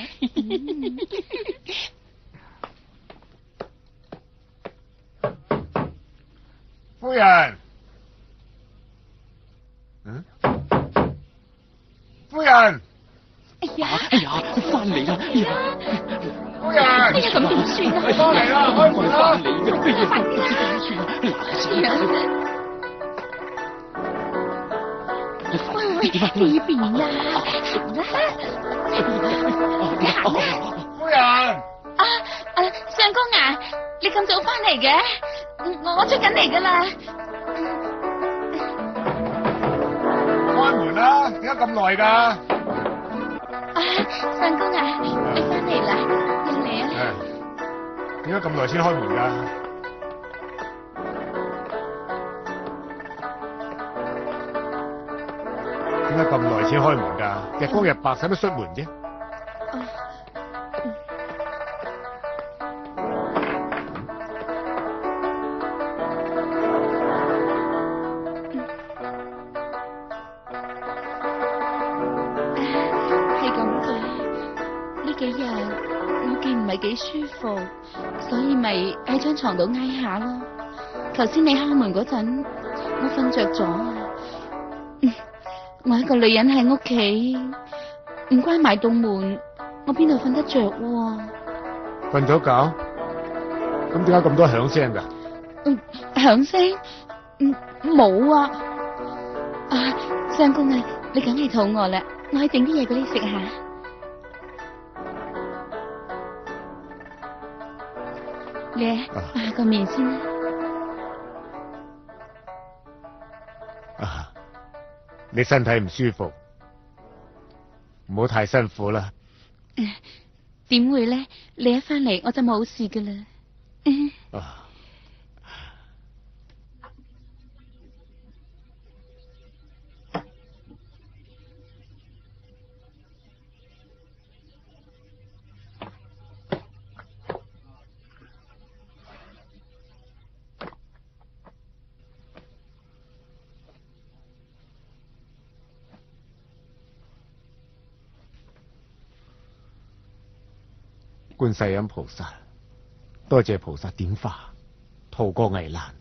夫人，嗯，夫人。 哎呀， 哎呀，翻嚟啦！哎呀， 夫人， 哎呀，咁點算啊？ 翻嚟啦，開門啦！ 翻嚟嘅，哎呀，點算啊？ 喂喂，呢邊啊，行啦。 夫人， 啊啊，相公啊，你咁早翻嚟嘅？我我出緊嚟噶啦。 開門啦！點解咁耐㗎？ 啊，相公啊，你翻嚟啦，入嚟啊！ 點解咁耐先開門㗎？點解咁耐先開門㗎？日光日白使乜出門啫？ 幾舒服，所以咪喺張床度挨下咯。頭先你敲門嗰陣，我瞓着咗啊！我一個女人喺屋企，唔關埋棟門，我邊度瞓得着？ 瞓咗覺？咁點解咁多響聲㗎？ 嗯，響聲？嗯，冇啊！啊，相公啊，你梗係肚餓啦，我去整啲嘢俾你食下。你抹下個面先啦。 啊，你身體唔舒服，唔好太辛苦啦。 點會呢？你一翻嚟我就冇事噶啦。 啊！觀世音菩薩，多謝菩薩點化，渡過危難。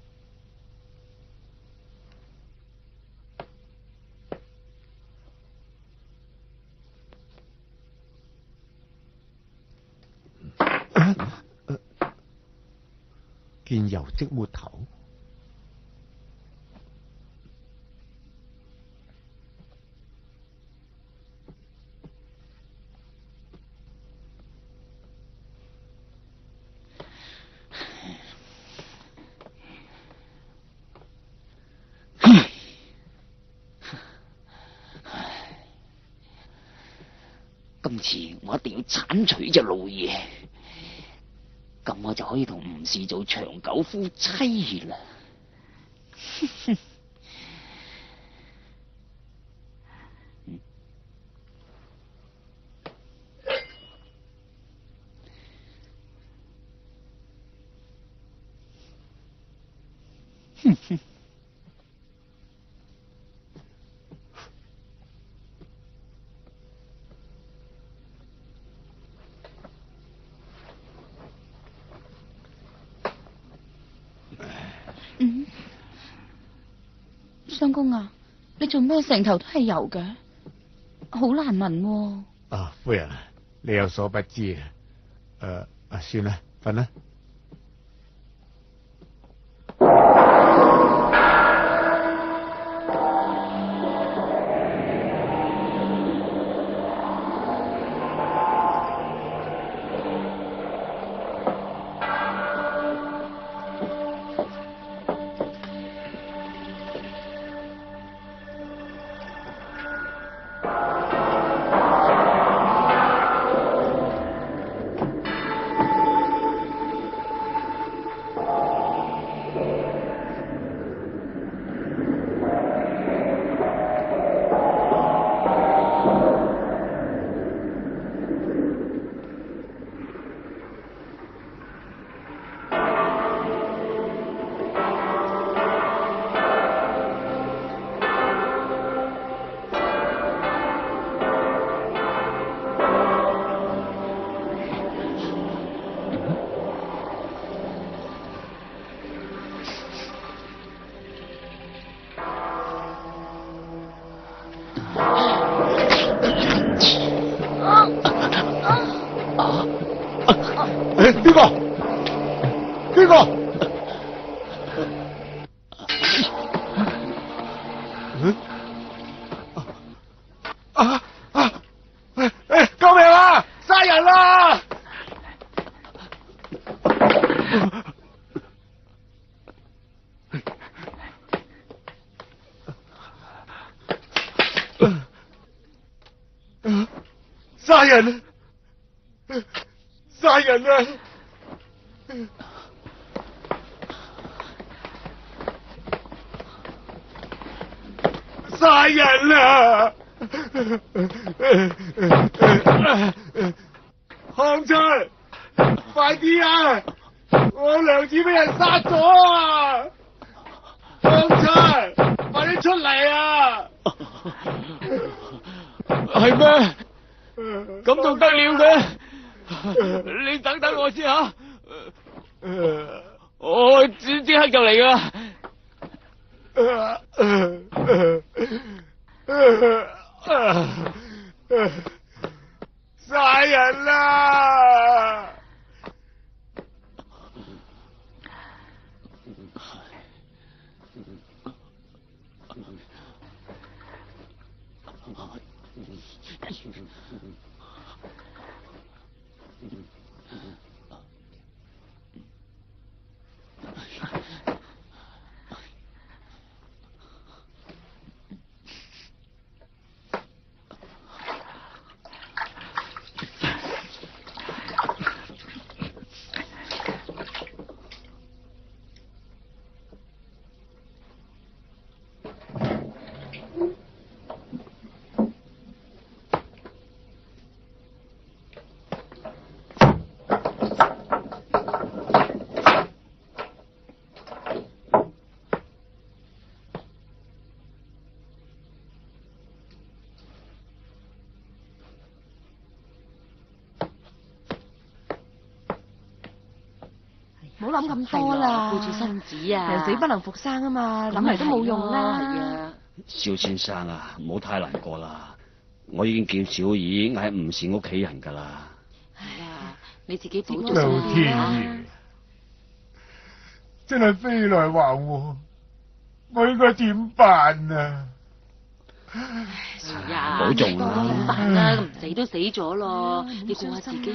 見油即抹頭。 今次我一定要鏟除隻老嘢，咁我就可以同吳氏做長久夫妻啦。 嗯，相公啊，你做咩成頭都係油嘅？好難聞喎。 啊，夫人，你有所不知啊。誒、啊，算啦，瞓啦。邊個？邊個？嗯？啊啊！誒誒，救命啊！殺人啦！殺人！殺人啊！殺人啦！康春，快啲啊！我娘子俾人殺咗啊！康春，快啲出嚟啊！ 係咩？咁仲得了嘅？你等等我先吓，我即即刻就嚟噶。 殺人啦！ 唔好諗咁多啦， 顧住身子啊， 人死不能復生啊嘛，諗嚟都冇用啦。 係啊， 蕭先生啊，唔好太難過啦，我已經叫小二嗌唔是屋企人噶啦。 係啊，你自己保重老身天啊！ 爺，真係飛來橫禍，我應該點辦啊？ 係啊， 保重啦點辦啦？咁唔死都死咗咯，你顧下自己啦。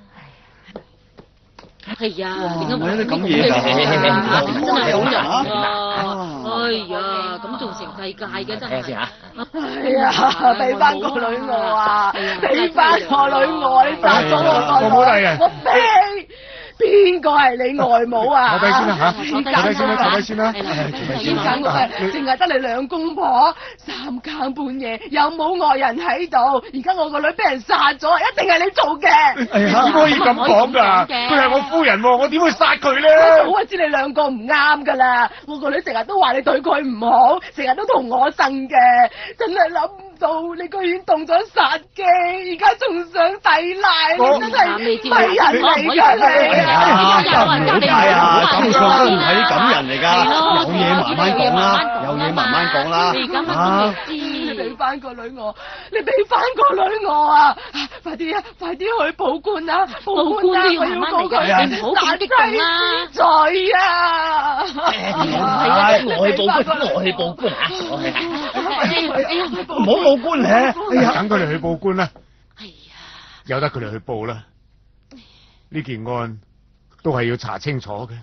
係啊，點解會咁嘢㗎？ 真係好人啊！哎呀，咁仲成世界嘅真係。 哎呀，俾翻個女我啊！俾翻個女我，你殺咗我個女，我飛！邊個係你外母啊？ 坐低先啦嚇，坐低先啦，坐低先啦。 點解我係淨係得你兩公婆？三更半夜又冇外人喺度，而家我個女俾人殺咗，一定係你做嘅。 哎呀，點可以咁講㗎？佢係我夫人喎，我點會殺佢咧？ 我鬼知你兩個唔啱㗎啦！我個女成日都話你對佢唔好，成日都同我呻嘅，真係諗唔到你居然動咗殺機，而家仲想抵賴，你真係廢人嚟㗎你！ 係啊，係啊，感上都唔係啲咁人嚟㗎，有嘢慢慢講啦，有嘢慢慢講啦。 你而家乜都未知， 你俾翻個女我，你俾翻個女我啊！快啲啊，快啲去報官啊！報官啊！我要告佢， 你唔好咁激動啦！ 在啊！ 係啊，我去報官，我去報官啊！唔好報官咧！ 哎呀，等佢哋去報官啦。 係啊， 由得佢哋去報啦。呢件案都係要查清楚嘅。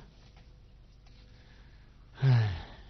唉，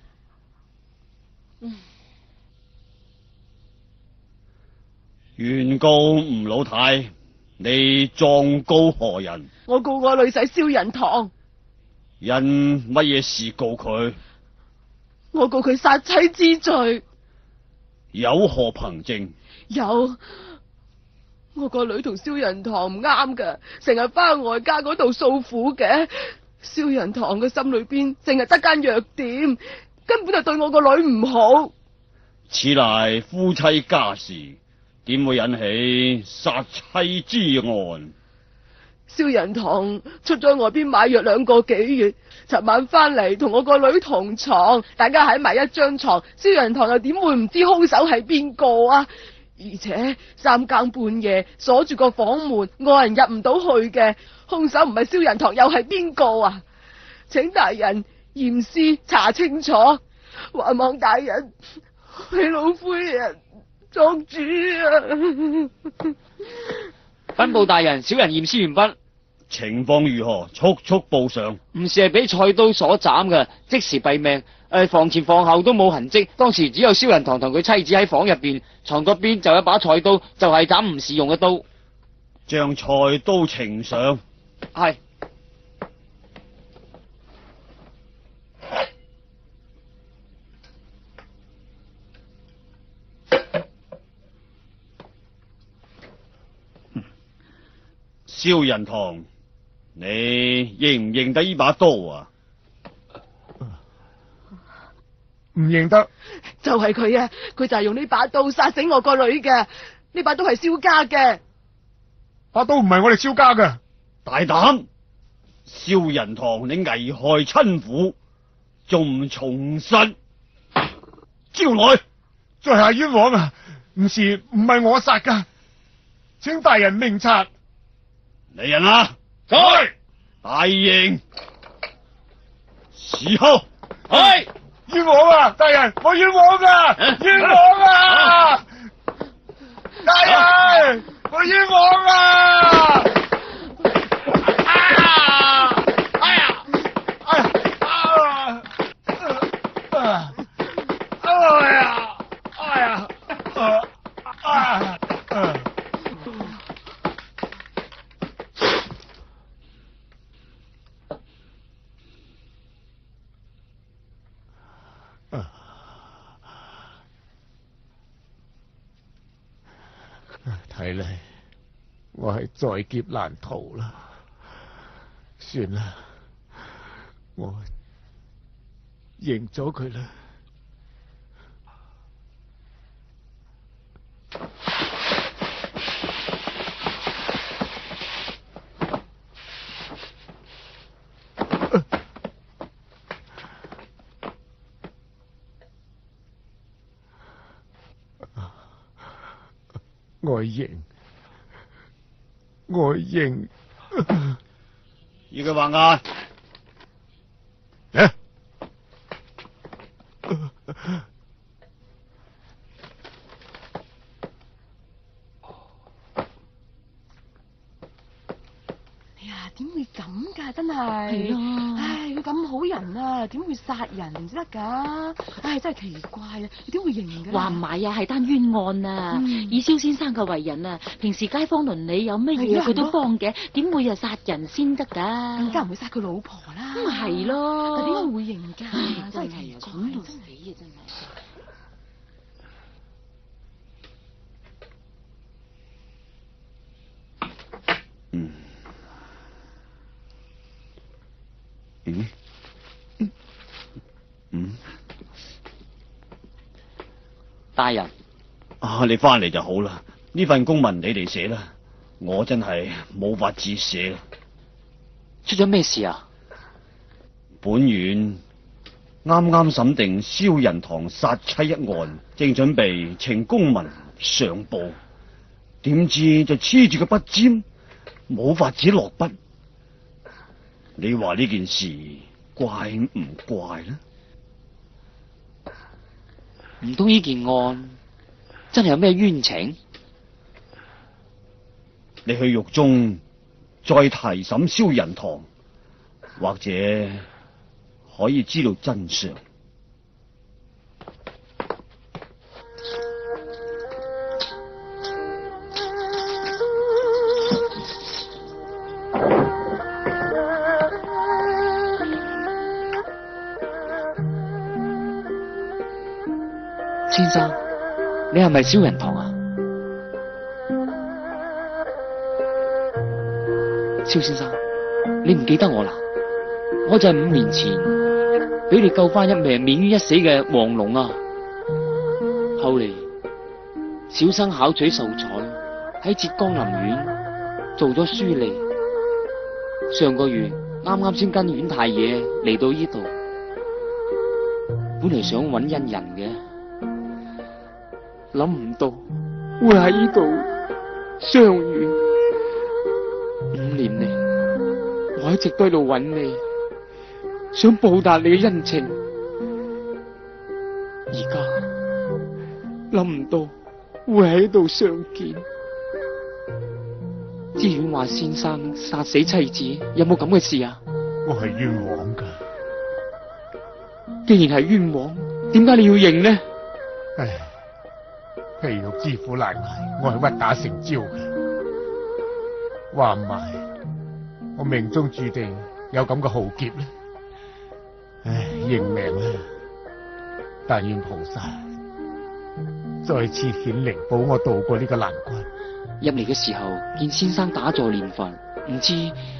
原告吳老太，你狀告何人？ 我告個女仔燒人堂， 因乜嘢事告佢？ 我告佢殺妻之罪。 有何憑證？ 有，我個女同燒人堂唔啱㗎，成日翻外家嗰度訴苦嘅。燒人堂嘅心裏邊淨係得間藥店，根本就對我個女唔好。 此乃夫妻家事，點會引起殺妻之案？ 燒人堂出咗外邊買藥兩個幾月，尋晚翻嚟同我個女同床，大家喺埋一張床。燒人堂又點會唔知兇手係邊個啊？而且三更半夜鎖住個房門，外人入唔到去嘅，兇手唔係燒人堂又係邊個啊？請大人驗屍查清楚，還望大人為老夫人作主啊！ 稟報大人，小人驗屍完畢。 情況如何？速速報上。 吳氏係俾菜刀所斬嘅，即時斃命。誒，房前房後都冇痕跡，當時只有蕭仁堂同佢妻子喺房入邊，床嗰邊就有一把菜刀，就係斬吳氏用嘅刀。 將菜刀呈上。 係。 蕭仁堂，你認唔認得呢把刀啊？ 唔認得， 就係佢啊！佢就係用呢把刀殺死我個女嘅。呢把刀係蕭家嘅， 把刀唔係我哋蕭家嘅。 大膽！蕭仁堂，你危害親婦，仲唔從實招來？ 在下冤枉啊！唔是唔係我殺噶，請大人明察。 嚟人啊！ 在大刑，時候係冤枉啊！大人，我冤枉啊！冤枉啊！大人，我冤枉啊！啊！哎呀！哎呀！啊！啊！哎呀！哎呀！啊！啊！啊！睇嚟我係在劫難逃啦，算啦，我認咗佢啦。呃我認，我認。 依佢話眼。 啊點會咁噶？真係， 係啊！ 唉，佢咁好人啊，點會殺人唔得噶？唉，真係奇怪啊！你點會認噶？ 話唔係啊，係單冤案啊！ 嗯、 以蕭先生嘅為人啊，平時街坊鄰里有乜嘢佢都幫嘅，點會又殺人先得噶？ 更加唔會殺佢老婆啦！ 咁咪係咯， 但點解會認噶？ 真係啊，蠢到死啊！真係。 嗯。嗯嗯嗯， 大人啊，你翻嚟就好啦。呢份公文你哋寫啦，我真係冇法子寫啦。 出咗咩事啊？ 本院啱啱審定蕭仁堂殺妻一案，正準備呈公文上報，點知就黐住個筆尖，冇法子落筆。你話呢件事怪唔怪呢？ 唔通呢件案真係有咩冤情？ 你去獄中再提審蕭仁堂，或者可以知道真相。 先生，你係咪蕭仁堂啊？蕭先生，你唔記得我啦？我就係五年前俾你救翻一命免於一死嘅黃龍啊！後嚟小生考取秀才，喺浙江林縣做咗書吏。上個月啱啱先跟縣太爺嚟到呢度，本嚟想揾恩人嘅。諗唔到會喺呢度相遇。五年嚟，我一直都喺度揾你，想報答你嘅恩情。而家諗唔到會喺度相見。知縣話先生殺死妻子，有冇咁嘅事啊？ 我係冤枉噶。 既然係冤枉，點解你要認呢？ 唉。皮肉之苦難捱，我係屈打成招嘅。話唔埋，我命中注定有咁嘅浩劫咧。唉，認命啦！但願菩薩再次顯靈，保我渡過呢個難關。 入嚟嘅時候見先生打坐念佛，唔知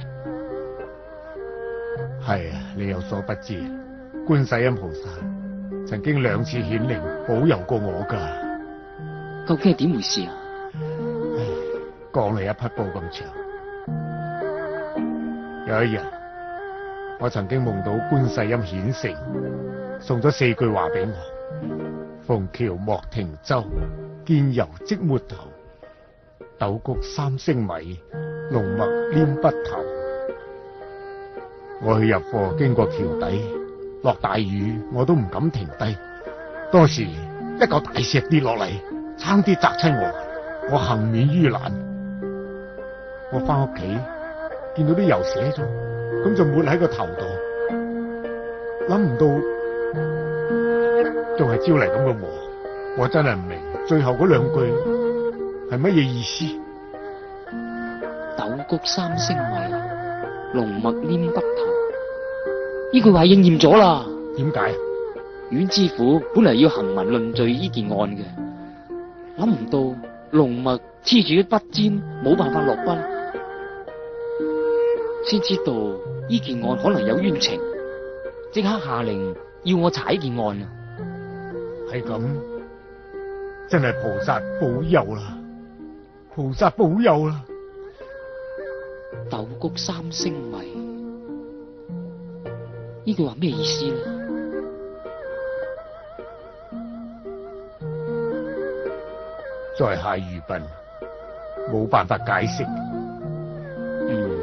係啊，你有所不知，觀世音菩薩曾經兩次顯靈保佑過我噶。 究竟係點回事啊？ 唉，講嚟一匹布咁長。有一日，我曾經夢到觀世音顯聖，送咗四句話俾我：逢橋莫停舟，見油即抹頭；斗谷三升米，龍脈黏筆頭。我去入貨，經過橋底，落大雨，我都唔敢停低。當時一嚿大石跌落嚟，差啲砸親我，我幸免於難。我翻屋企見到啲油寫咗，咁就抹喺個頭度。諗唔到仲係招嚟咁嘅禍，我真係唔明最後嗰兩句係乜嘢意思。 斗谷三升米，龍脈黏筆頭，呢句話應驗咗啦。 點解？ 縣知府本嚟要行文論罪呢件案嘅。諗唔到龍脈黐住啲筆尖，冇辦法落筆，先知道呢件案可能有冤情，即刻下令要我查呢件案啊！ 係咁，真係菩薩保佑啦！菩薩保佑啦！ 斗谷三升米，呢句話咩意思呢？ 在下愚笨， 冇辦法解釋。 嗯。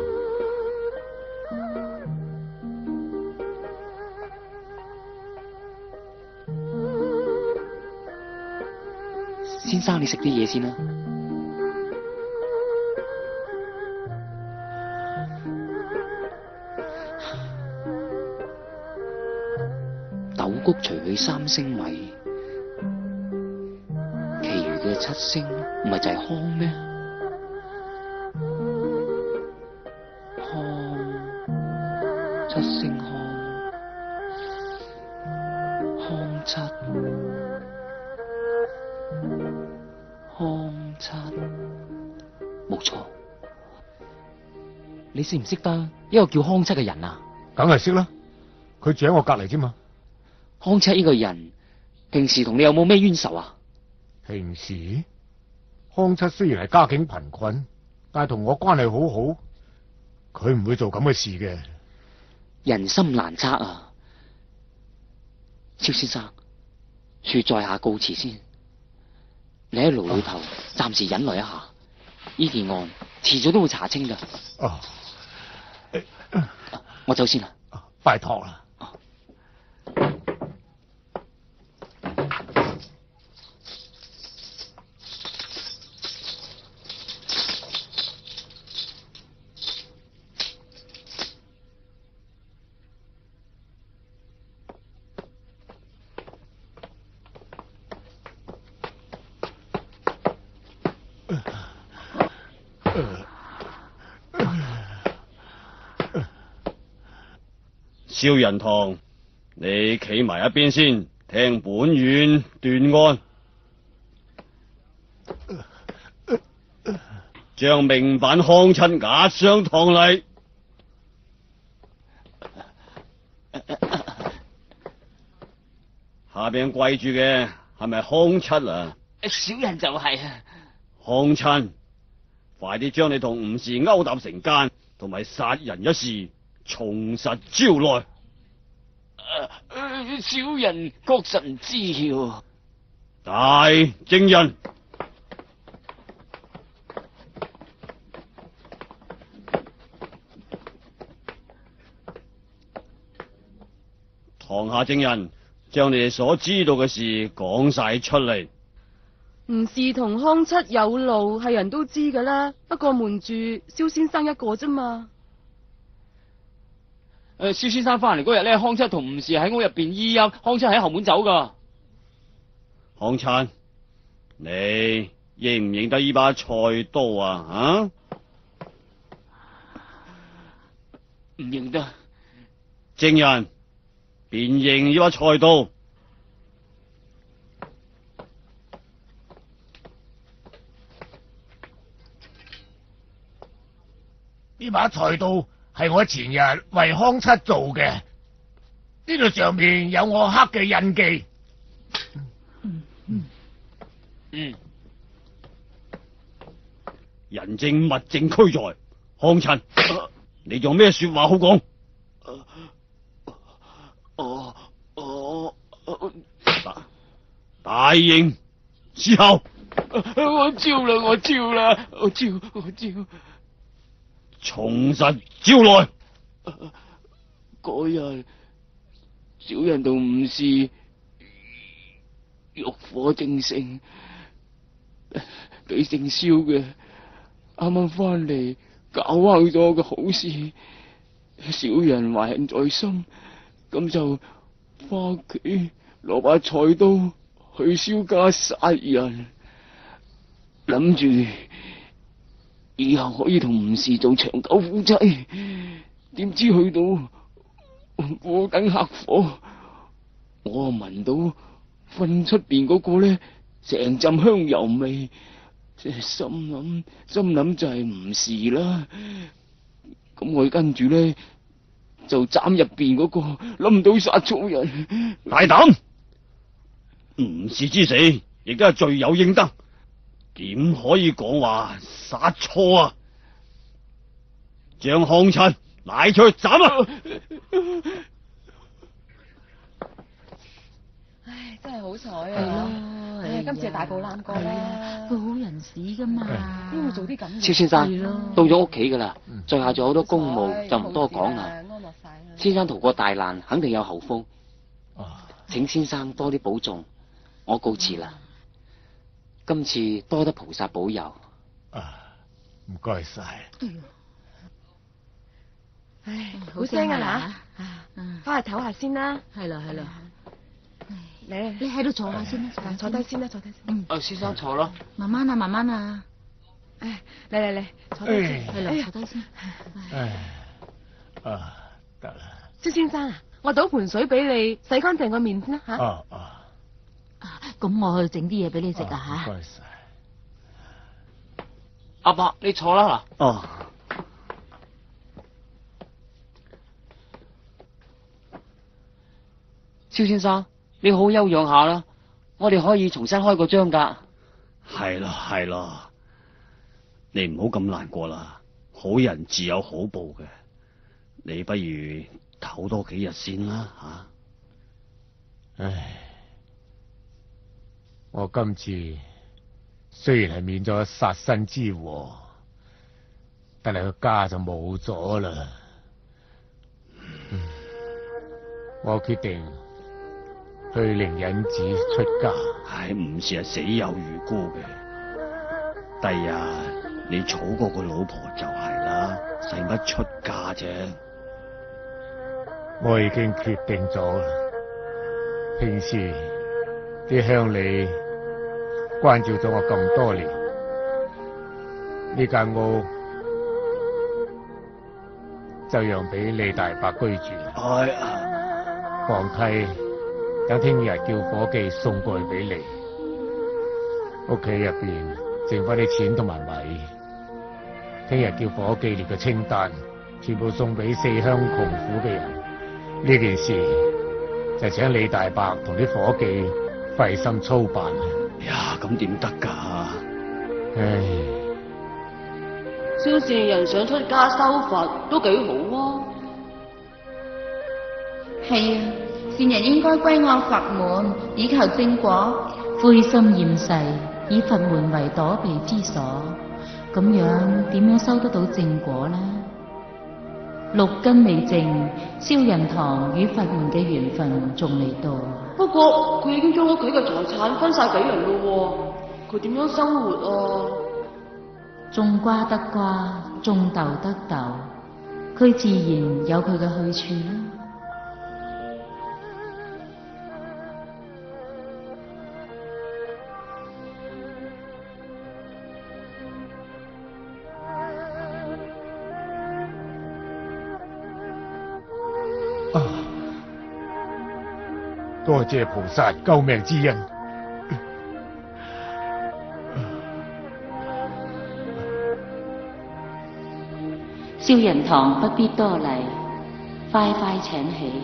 先生，你食啲嘢先啦。豆谷除去三星米，其餘嘅七星唔係就係糠咩？糠，七星糠，糠七。糠七，冇錯。你識唔識得一個叫糠七嘅人啊？ 梗係識啦，佢住喺我隔籬啫嘛。 糠七呢個人平時同你有冇咩冤仇啊？ 平時糠七雖然係家境貧困，但係同我關係好好，佢唔會做咁嘅事嘅。 人心難測啊！蕭先生，恕在下告辭先。你喺牢裏頭暫時忍耐一下，呢件案遲早都會查清噶。 哦， 我走先啦。 拜託啦。 蕭仁堂，你企埋一邊先，聽本院斷案。將明版糠七押上堂嚟。下邊跪住嘅係咪糠七啊？ 小人就係啊。 糠七，快啲將你同吳氏勾搭成奸同埋殺人一事從實招來。 誒，小人確實唔知曉。 大證人，堂下證人，將你哋所知道嘅事講晒出嚟。 吳氏同糠七有路係人都知噶啦，不過瞞住蕭先生一個啫嘛。 誒，蕭先生翻嚟嗰日咧，糠七同吳氏喺屋入邊依泣，糠七喺後門走噶。 糠七，你認唔認得呢把菜刀啊？啊？ 唔認得。 證人，辨認呢把菜刀。 呢把菜刀係我前日為糠七做嘅，呢度上面有我刻嘅印記。 嗯嗯嗯，人證物證俱在，糠七，啊、你仲有咩說話好講？ 哦哦， 大大刑之後， 我招啦，我招啦，我招，我招。 從實招來。 嗰日小人同吳氏欲火正盛，俾姓蕭嘅啱啱翻嚟搞壞咗我嘅好事，小人懷恨在心，咁就翻屋企攞把菜刀去蕭家殺人，諗住以後可以同吳氏做長久夫妻，點知去到烏燈黑火，我聞到瞓出邊嗰個咧成陣香油味，即係心諗心諗就係吳氏啦。咁我跟住咧就斬入邊嗰個，諗唔到殺錯人。 大膽！吳氏之死亦都係罪有應得。點可以講話殺錯啊？將糠七拉出去斬啊！ 唉， 真係好彩啊！ 係咯， 唉，今次係大步攬過啦， 佢好人使噶嘛， 邊會做啲咁嘢？ 蕭先生到咗屋企噶啦，在下仲有好多公務就唔多講啦。 安樂晒啦。 先生逃過大難，肯定有後福。請先生多啲保重，我告辭啦。今次多得菩薩保佑。 啊，唔該晒。 唉，好聲啊吓，翻去唞下先啦。 係啦係啦， 嚟， 你喺度坐下先啦， 坐低先啦，坐低先。 嗯， 誒，先生坐咯。 慢慢啊，慢慢啊。 唉，嚟嚟嚟，坐低先。 係啦，坐低先。 唉，啊，得啦。 蕭先生啊，我倒盆水俾你洗乾淨個面先啦吓。 啊啊。 咁我去整啲嘢俾你食啊吓。 唔該晒。 阿伯，你坐啦嗱。 哦。 蕭先生，你好好休養下啦，我哋可以重新開個張噶。 係咯係咯，你唔好咁難過啦，好人自有好報嘅，你不如唞多幾日先啦吓。 唉，我今次雖然係免咗殺身之禍，但係個家就冇咗啦。嗯，我決定去靈隱寺出家。 唉，唔是係死有餘辜嘅，第日你娶過個老婆就係啦，使乜出家啫？ 我已經決定咗啦。平時啲鄉里關照咗我咁多年，呢間屋就讓俾李大伯居住。 哎呀， 房契等聽日叫伙計送過去俾你。屋企入邊剩翻啲錢同埋米，聽日叫伙計列個清單，全部送俾四鄉窮苦嘅人。呢件事就請李大伯同啲伙計費心操辦。 呀，咁點得噶？ 唉， 蕭善人想出家修佛都幾好啊。 係啊，善人應該歸我佛門，以求正果，灰心厭世，以佛門為躲避之所，咁樣點樣收得到正果呢？六根未淨，蕭仁堂與佛門嘅緣分仲未到。 不過佢已經將屋企嘅財產分晒俾人咯，佢點樣生活啊？ 種瓜得瓜，種豆得豆，佢自然有佢嘅去處啦。 多謝菩薩救命之恩。 蕭仁堂不必多禮，快快請起。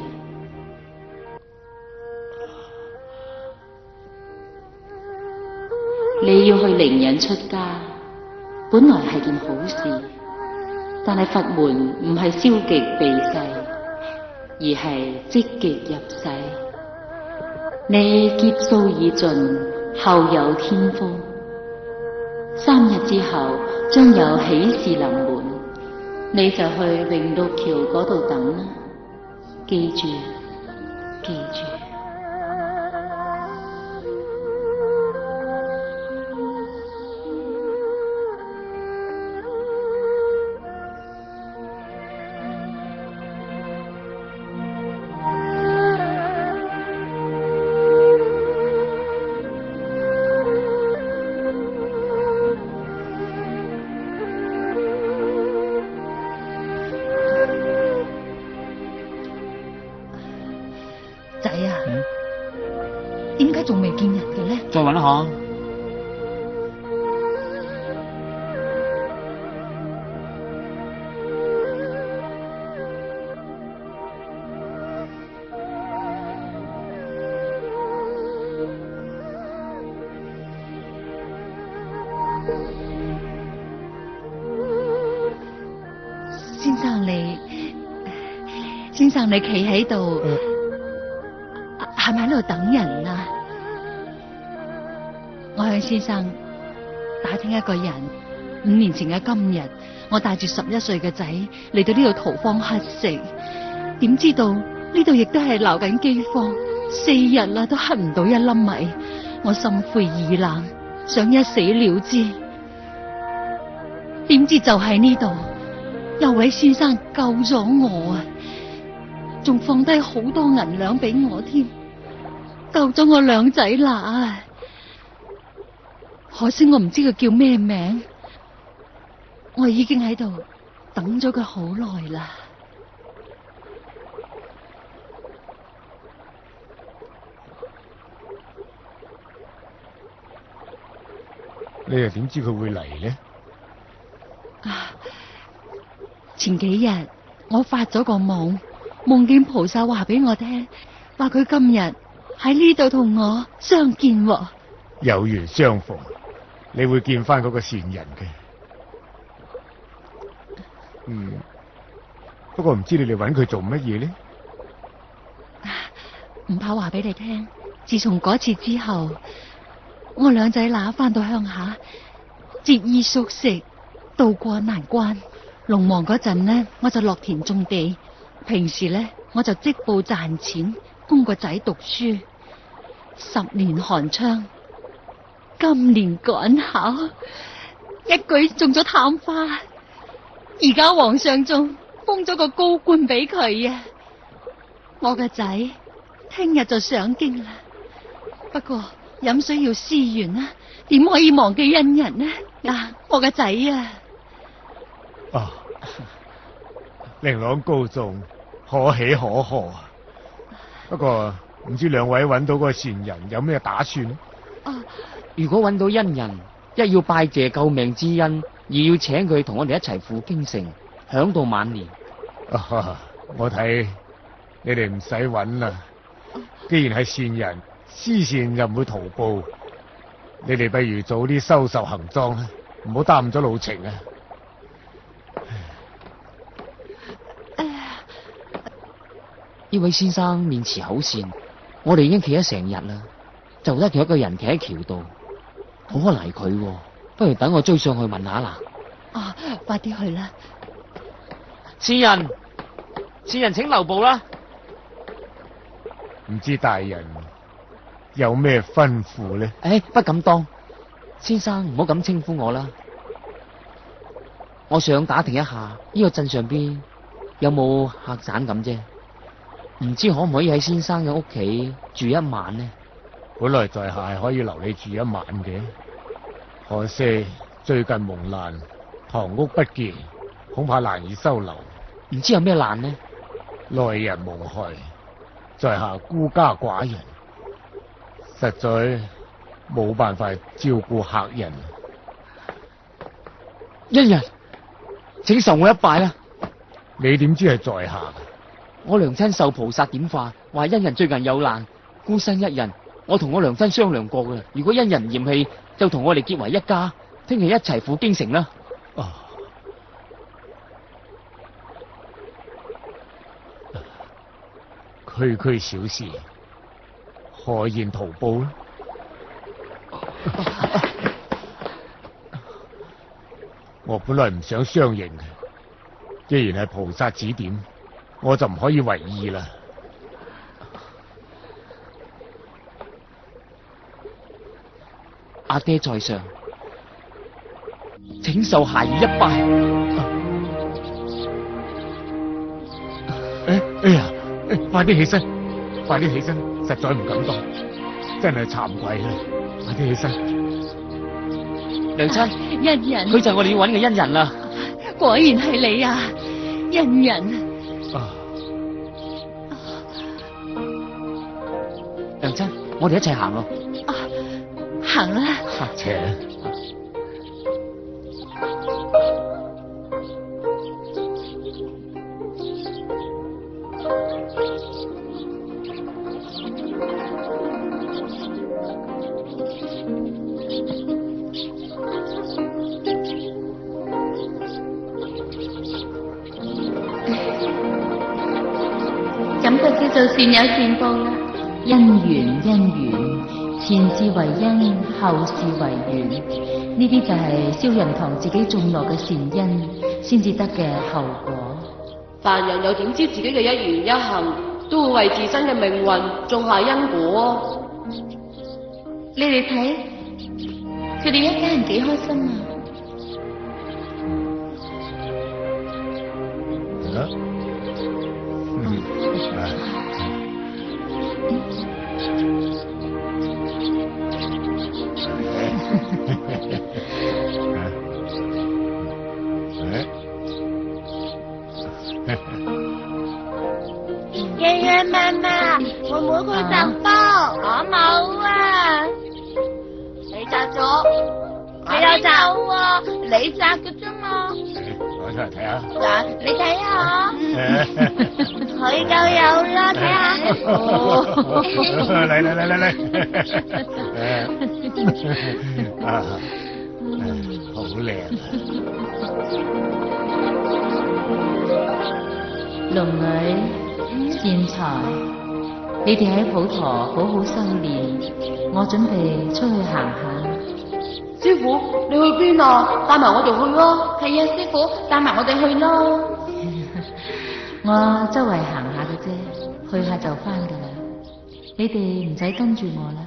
你要去靈隱出家，本來係件好事，但係佛門唔係消極避世，而係積極入世。你劫數已盡，後有天福。三日之後將有喜事臨門，你就去永樂橋嗰度等啦。記住，記住。 仔啊，點解仲未見人嘅咧？ 再揾一下。 先生你，先生你企喺度。係咪喺度等人啊？ 我向先生打聽一個人，五年前嘅今日，我帶住十一歲嘅仔嚟到呢度逃荒乞食，點知道呢度亦都係流緊饑荒，四日啦都乞唔到一粒米，我心灰意冷，想一死了之。點知就喺呢度，有位先生救咗我啊，仲放低好多銀兩俾我添，救咗我兩仔乸。可惜我唔知佢叫咩名，我已經喺度等咗佢好耐啦。 你又點知佢會嚟呢？ 啊！前幾日我發咗個夢，夢見菩薩話俾我聽，話佢今日喺呢度同我相見喎。 有緣相逢，你會見翻嗰個善人嘅。嗯，不過唔知你哋揾佢做乜嘢呢？ 唔怕話俾你聽，自從嗰次之後，我兩仔乸翻到鄉下，節衣縮食，渡過難關。農忙嗰陣呢，我就落田種地；平時呢，我就織布賺錢，供個仔讀書。十年寒窗，今年趕考，一舉中咗探花。而家皇上仲封咗個高官俾佢啊！我個仔聽日就上京啦。不過飲水要思源啊，點可以忘記恩人呢？啊，我個仔啊！ 啊，玲瓏高頌，可喜可賀啊！不過唔知兩位揾到嗰個善人有咩打算？ 啊，如果揾到恩人，一要拜謝救命之恩，二要請佢同我哋一齊赴京城，享到晚年。 啊，我睇你哋唔使揾啦，既然係善人，施善就唔會徒報。你哋不如早啲收拾行裝啦，唔好耽誤咗路程啊！ 呢位先生面慈口善，我哋已經企咗成日啦，就得佢一個人企喺橋度，好可能係佢，不如等我追上去問下啦。 啊，快啲去啦！ 善人，善人請留步啦。 唔知大人有咩吩咐呢？ 誒，不敢當，先生唔好咁稱呼我啦。我想打聽一下呢個鎮上邊有冇客棧咁啫。唔知可唔可以喺先生嘅屋企住一晚呢？ 本來在下係可以留你住一晚嘅，可惜最近蒙難，堂屋不潔，恐怕難以收留。 唔知有咩難呢？ 內人蒙害，在下孤家寡人，實在冇辦法照顧客人。 恩人，請受我一拜啦！ 你點知係在下？ 我娘親受菩薩點化，話恩人最近有難，孤身一人。我同我娘親商量過嘅，如果恩人唔嫌棄，就同我哋結為一家，聽日一齊赴京城啦。 啊，區區小事，何言圖報呢？我本來唔想相認嘅，既然係菩薩指點，我就唔可以違意啦。 阿爹在上，請受孩兒一拜。 誒哎呀，誒快啲起身，快啲起身，實在唔敢當，真係慚愧啦！快啲起身， 娘親， 恩人， 佢就係我哋要揾嘅恩人啦。 果然係你啊，恩人。 啊， 娘親，我哋一齊行咯。 啊，行啦。 請。 咁就叫做善有善報啦。因緣因緣， 前事為因，後事為緣，呢啲就係蕭仁堂自己種落嘅善因，先至得嘅後果。 凡人又點知自己嘅一言一行都會為自身嘅命運種下因果？ 你哋睇，佢哋一家人幾開心啊！ 洋洋媽媽，會唔會去摘波？我冇啊。你摘咗？你有摘喎？你摘嘅啫嘛。 攞出嚟睇下。 嗱，你睇下。佢就有啦，睇下。 嚟嚟嚟嚟嚟。啊，好靚啊！ 龍女、善財，你哋喺普陀好好修煉，我準備出去行下。 師傅，你去邊啊？帶埋我哋去咯。 係啊，師傅，帶埋我哋去咯。 我周圍行下嘅啫，去下就翻噶啦。你哋唔使跟住我啦。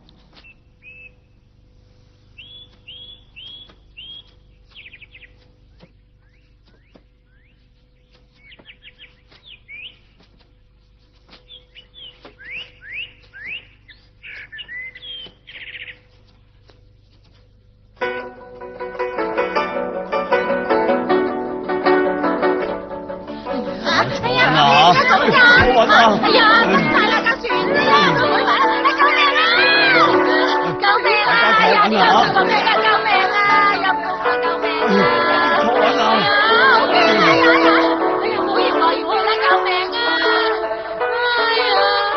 哎呀，出晒啦架船啦！我妹話：救命啊！救命啊！有啲有出過命啊！救命啊！入屋啊！救命啊！ 坐穩啊！ 好驚啊！哎呀！哎呀！唔好搖來搖去啦！救命啊！哎呀！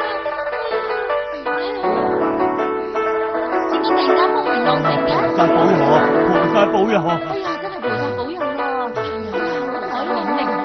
點解突然間風平浪靜嘅？ 菩薩保佑，菩薩保佑！ 哎呀，真係菩薩保佑啦！海明明。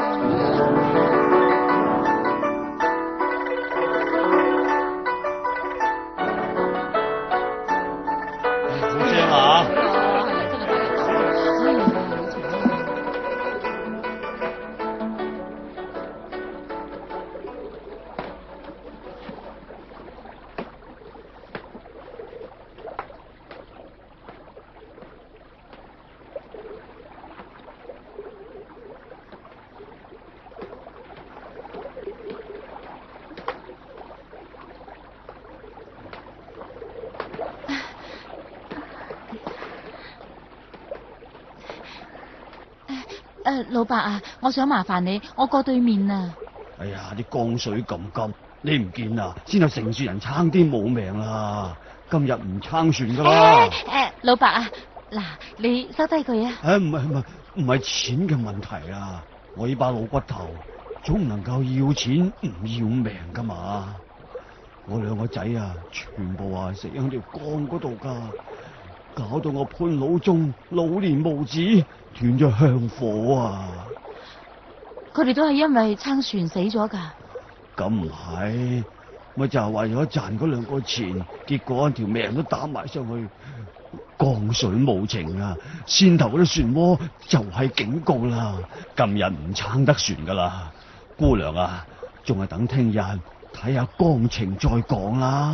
誒，老伯啊，我想麻煩你，我過對面啊。 哎呀，啲江水咁急，你唔見啊？先有成船人差啲冇命啦，今日唔撐船噶啦。 誒、欸，老伯啊，嗱，你收低佢啊。 誒，唔係唔係唔係錢嘅問題啊！我呢把老骨頭總唔能夠要錢唔要命噶嘛。我兩個仔啊，全部啊死喺條江嗰度噶，搞到我潘老忠老年無子，斷咗香火啊！ 佢哋都係因為撐船死咗噶？ 咁唔係，咪就係為咗賺嗰兩個錢，結果條命都打埋上去。江水無情啊！先頭嗰啲漩渦就係警告啦，今日唔撐得船噶啦。姑娘啊，仲係等聽日睇下江情再講啦。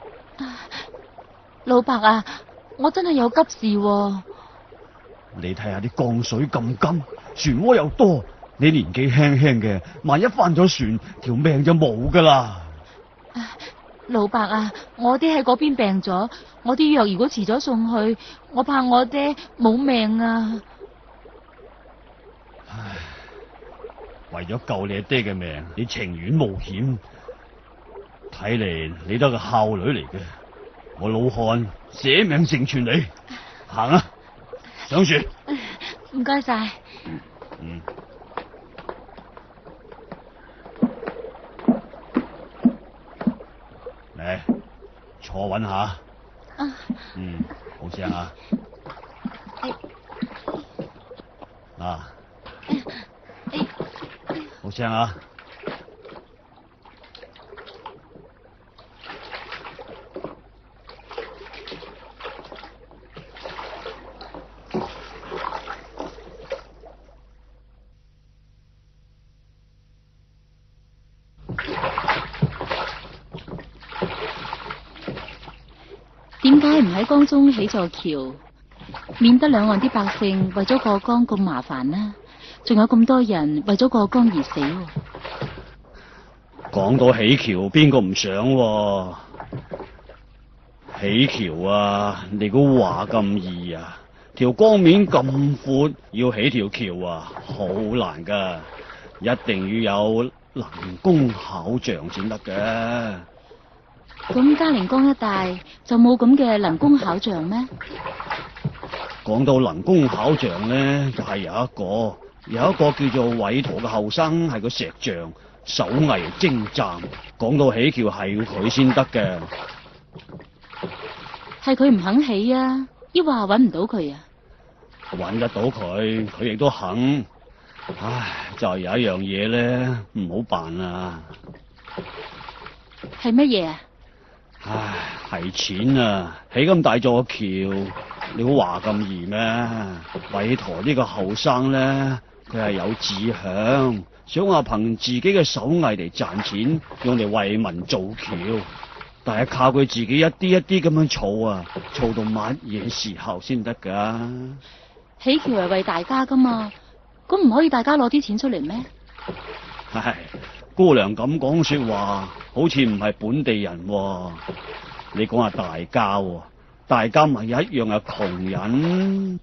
老伯啊，我真係有急事喎。 你睇下啲江水咁急，漩渦又多，你年紀輕輕嘅，萬一翻咗船，條命就冇噶啦。 老伯啊，我爹喺嗰邊病咗，我啲藥如果遲咗送去，我怕我爹冇命啊。 唉，為咗救你爹嘅命，你情願冒險，睇嚟你都係個孝女嚟嘅。我老漢捨命成全你，行啊，上船。 唔該晒。 嗯。嚟，坐穩下。啊。嗯，好聲啊。嗱。好聲啊。 點解唔喺江中起座橋，免得兩岸啲百姓為咗過江咁麻煩呢？仲有咁多人為咗過江而死喎。 講到起橋，邊個唔想啊？起橋啊，你估話咁易啊？條江面咁闊，要起條橋啊，好難噶，一定要有能工巧匠先得嘅。 咁嘉陵江一帶就冇咁嘅能工巧匠咩？ 講到能工巧匠咧，就係、是、有一個有一個叫做韋陀嘅後生，係個石匠，手藝精湛。講到起橋係要佢先得嘅。係佢唔肯起啊，抑或搵唔到佢啊？搵得到佢，佢亦都肯。唉，就係有一樣嘢咧，唔好辦啊。係乜嘢啊？唉，係錢啊！起咁大座橋，你估話咁易咩？韋陀呢個後生咧，佢係有志向，想話憑自己嘅手藝嚟賺錢，用嚟為民造橋。但係靠佢自己一啲一啲咁樣儲啊，儲到乜嘢時候先得噶？起橋係為大家噶嘛，咁唔可以大家攞啲錢出嚟咩？唉，姑娘咁講說話，好似唔係本地人喎。你講下大家喎，大家咪一樣係窮人，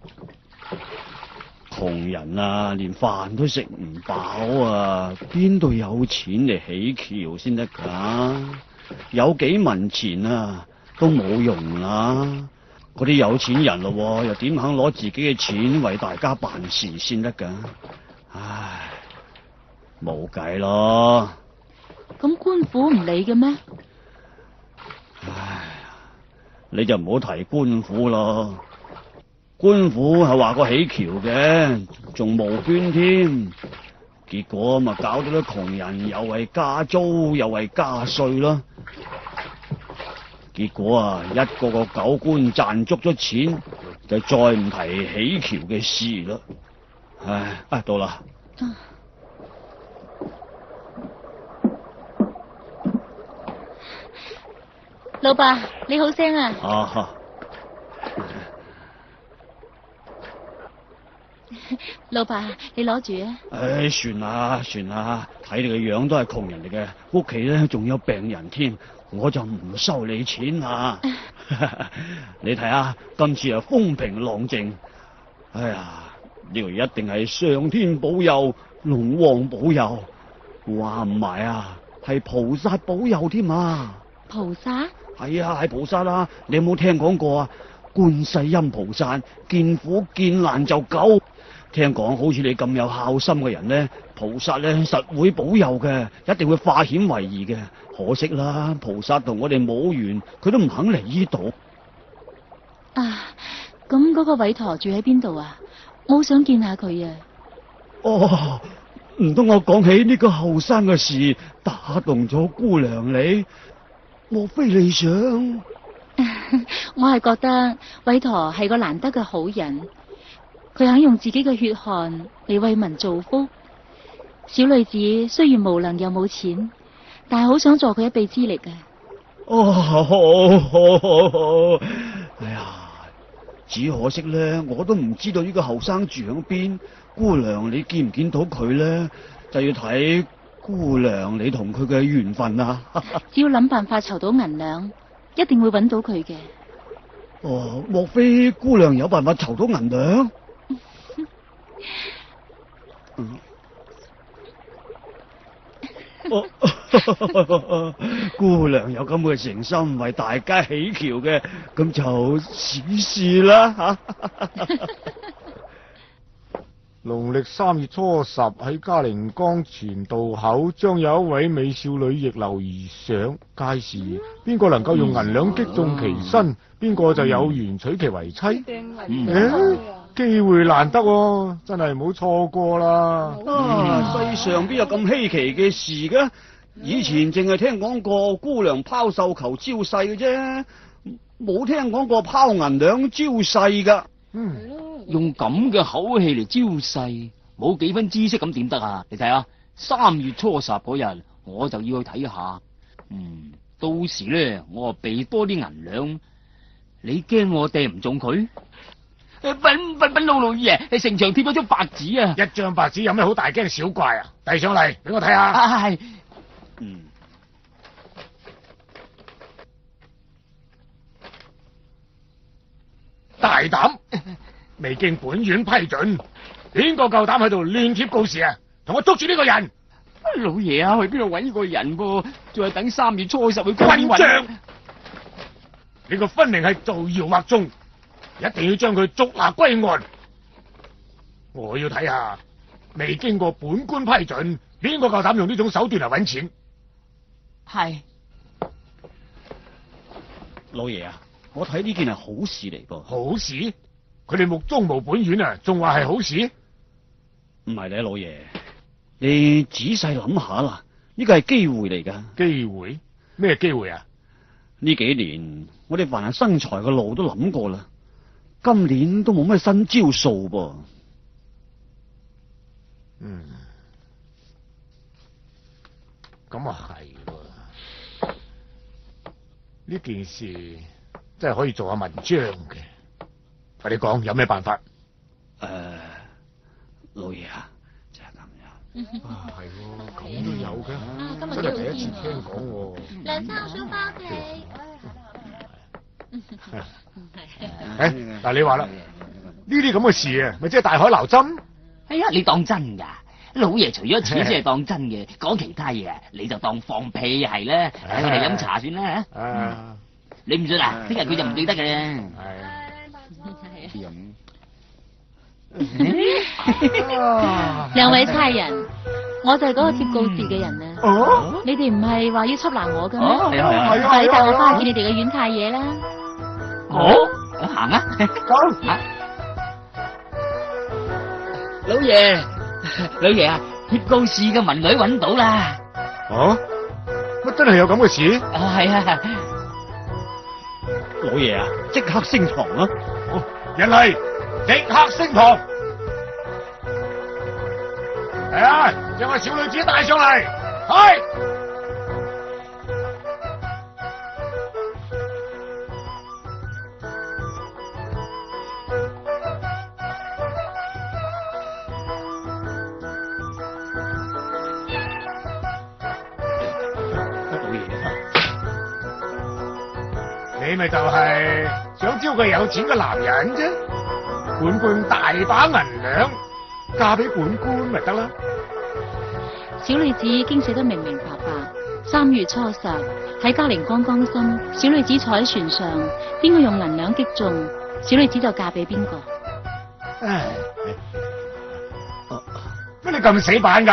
窮人啊，連飯都食唔飽啊，邊度有錢嚟起橋先得噶？有幾文錢啊，都冇用啦。嗰啲有錢人咯，又點肯攞自己嘅錢為大家辦事先得噶？唉，冇計咯。咁官府唔理嘅咩？唉，你就唔好提官府咯。官府係話過起橋嘅，仲募捐添。結果咪搞到啲窮人又係加租又係加稅咯。結果啊，一個個狗官賺足咗錢，就再唔提起橋嘅事啦。唉，啊到啦。啊、 老爸，你好聲啊！ 啊老爸，你攞住啊！ 唉，算啦算啦，睇你個樣都係窮人嚟嘅，屋企咧仲有病人添，我就唔收你錢啦。你睇下，今次啊風平浪靜，哎呀，呢個一定係上天保佑，龍王保佑，話唔埋啊，係菩薩保佑添啊！ 菩薩？ 係啊，係菩薩啦！你有冇聽講過啊？觀世音菩薩見苦見難就救。聽講好似你咁有孝心嘅人咧，菩薩咧實會保佑嘅，一定會化險為夷嘅。可惜啦，菩薩同我哋冇緣，佢都唔肯嚟呢度。 啊，咁嗰個韋陀住喺邊度啊？我好想見下佢啊！ 哦，唔通我講起呢個後生嘅事，打動咗姑娘你？莫非你想？ 我係覺得韋陀係個難得嘅好人。佢肯用自己嘅血汗嚟為民造福。小女子雖然無能又冇錢，但係好想助佢一臂之力嘅。 哦，好好好好，哎呀，只可惜咧，我都唔知道呢個後生住響邊。姑娘，你見唔見到佢咧？就要睇姑娘你同佢嘅緣分啊！ 只要諗辦法籌到銀兩，一定會揾到佢嘅。 哦，莫非姑娘有辦法籌到銀兩？嗯，哦，姑娘有咁嘅誠心為大家起橋嘅，咁就試試啦吓。 農曆三月初十喺嘉陵江前渡口，將有一位美少女逆流而上。屆時邊個能夠用銀兩擊中其身，邊個就有緣娶其為妻。 嗯欸機會難得，啊，真係唔好錯過啦！ 啊，世上邊有咁稀奇嘅事嘅？以前淨係聽講過姑娘拋繡球招婿嘅啫，冇聽講過拋銀兩招婿噶。 嗯，用咁嘅口氣嚟招婿，冇幾分知識咁點得啊？你睇下，三月初十嗰日，我就要去睇下。嗯，到時咧，我啊備多啲銀兩。 你驚我掟唔中佢？稟稟稟老老爺，城牆貼咗張白紙啊！ 一張白紙有咩好大驚小怪啊？遞上嚟俾我睇下。 係， 嗯， 大膽，未經本院批准，邊個夠膽喺度亂貼告示啊？同我捉住呢個人！ 老爺啊，去邊度揾呢個人噃？仲係等三月初十去公混帳！呢個分明係造謠惑眾，一定要將佢捉拿歸案。我要睇下，未經過本官批准，邊個夠膽用呢種手段嚟揾錢？ 係， 老爺啊，我睇呢件係好事嚟噃。 好事？佢哋目中無本院啊，仲話係好事？ 唔係咧，老爺，你仔細諗下啦，呢個係機會嚟噶。 機會？咩機會啊？ 呢幾年我哋凡係生財嘅路都諗過啦，今年都冇咩新招數噃。 嗯，咁啊係喎，呢件事真係可以做下文章嘅。快啲講，有咩辦法？ 誒、呃，老爺啊，就係咁樣。 啊，係喎，咁都有嘅， 啊，今日真係第一次聽講喎。 梁生，我想翻屋企。 誒，嗱，你話啦，呢啲咁嘅事啊，咪即係大海撈針？ 哎呀，你當真噶？老爺除咗錢先係當真嘅，講其他嘢你就當放屁係啦。唉，嚟飲茶算啦吓。 啊， 你唔信啊？聽日佢就唔記得嘅啦。 兩位差人，我就係嗰個貼告示嘅人啊！ 哦， 你哋唔係話要緝拿我嘅咩？ 係啊係啊係啊快啲帶我翻去見你哋嘅縣太爺啦！ 好，行啊！ 走啊！老爺，老爺啊，貼告示嘅文女揾到啦！ 哦，乜真係有咁嘅事？ 啊，係啊！ 老爺啊，即刻升堂啦！ 哦，人嚟，即刻升堂！嚟啊，將個小女子帶上嚟，係。你咪就係想招個有錢嘅男人啫，本官大把銀兩，嫁俾本官咪得啦。 小女子已經寫得明明白白，三月初十喺嘉陵江江心，小女子坐喺船上，邊個用銀兩擊中，小女子就嫁俾邊個。 唉，乜你咁死板噶？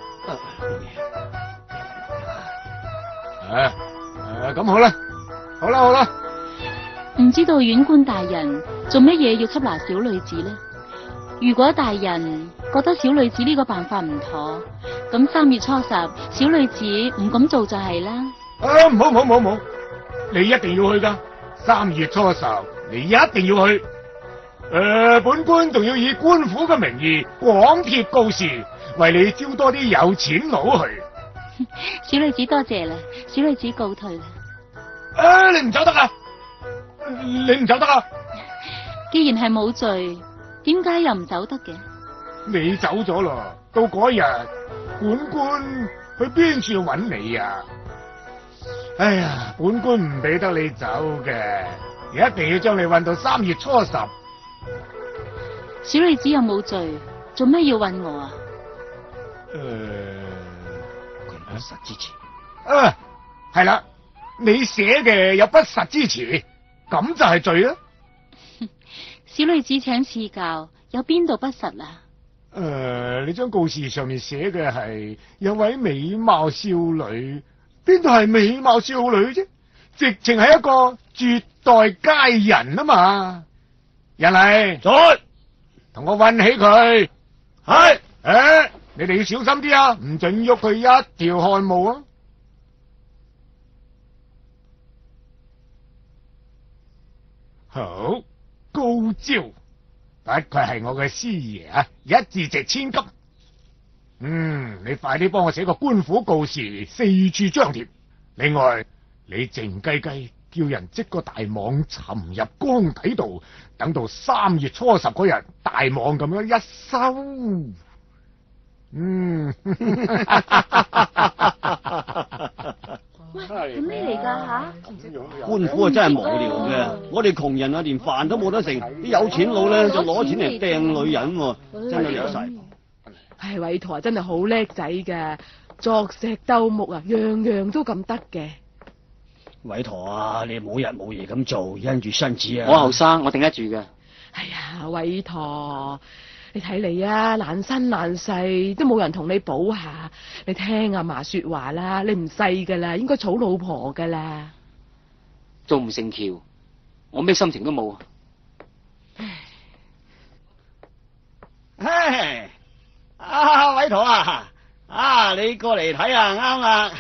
啊啊，咁好啦，好啦，好啦。 唔知道縣官大人做乜嘢要緝拿小女子呢？如果大人覺得小女子呢個辦法唔妥，咁三月初十小女子唔敢做就係啦。 啊，唔好唔好唔好唔好，你一定要去噶，三月初十你一定要去。誒、呃，本官仲要以官府嘅名義廣貼告示，為你招多啲有錢佬去。 小女子多謝啦，小女子告退啦。 啊，你唔走得啊？你唔走得啊？ 既然係冇罪，點解又唔走得嘅？ 你走咗咯，到嗰日本官去邊處揾你啊？哎呀，本官唔俾得你走嘅，一定要將你運到三月初十。 小女子又冇罪，做咩要運我啊？ 誒、呃， 佢不實之詞。 啊，係啦，你寫嘅有不實之詞，咁就係罪啦。 小女子請賜教，有邊度不實啊？ 誒、呃，你張告示上面寫嘅係有位美貌少女，邊度係美貌少女啫？直情係一個絕代佳人啊嘛！人嚟，在，同我運起佢。係，誒，你哋要小心啲啊，唔准喐佢一條汗毛啊！好，高招。不愧係我嘅師爺啊，一字值千金。嗯，你快啲幫我寫個官府告示，四處張貼。另外，你靜雞雞叫人織個大網沉入江底度，等到三月初十嗰日，大網咁樣一收。嗯， 喂，咁咩嚟㗎吓？ 官府啊真係無聊嘅，我哋窮人啊連飯都冇得食，啲有錢佬咧就攞錢嚟掟女人喎，真係離晒譜。 唉，偉陀真係好叻仔㗎，作石鬥木啊，樣樣都咁得嘅。 偉陀啊，你冇日冇夜咁做，因住身子啊。 我後生，我頂得住嘅。 哎呀，偉陀，你睇你啊，爛身爛世都冇人同你補下，你聽阿嫲說話啦，你唔細噶啦，應該娶老婆噶啦。 做唔成橋，我咩心情都冇。 唉，啊偉陀啊！啊！你過嚟睇下啱啦，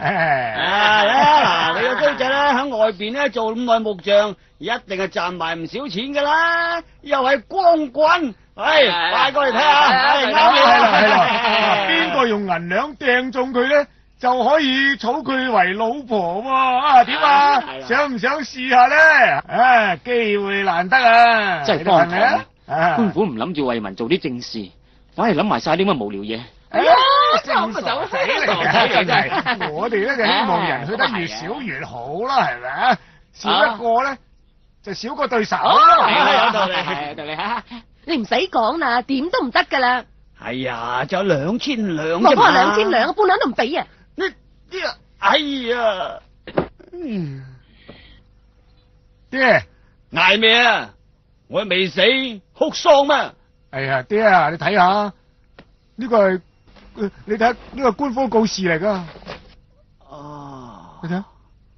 啊嗱，你個居仔咧喺外邊咧做咁耐木匠，一定係賺埋唔少錢噶啦，又係光棍，唉，快過嚟睇下，啱你係啦係啦，邊個用銀兩掟中佢咧，就可以娶佢為老婆喎，啊點啊？想唔想試下咧？啊，機會難得啊， 真係荒唐！官府唔諗住為民做啲正事，反而諗埋晒啲咁嘅無聊嘢。 哎呀，正傻仔嚟嘅真係，我哋咧就希望人去得越少越好啦，係咪啊？少一個咧就少個對手。 係有道理，係有道理吓。 你唔使講啦，點都唔得噶啦。 係呀，仲有兩千兩。 我講兩千兩，半兩都唔俾啊！ 呢呢個，哎呀，嗯，爹捱咩啊？我未死，哭喪咩？ 哎呀，爹啊，你睇下呢個係。你睇呢個官方告示嚟噶， 哦， 你睇，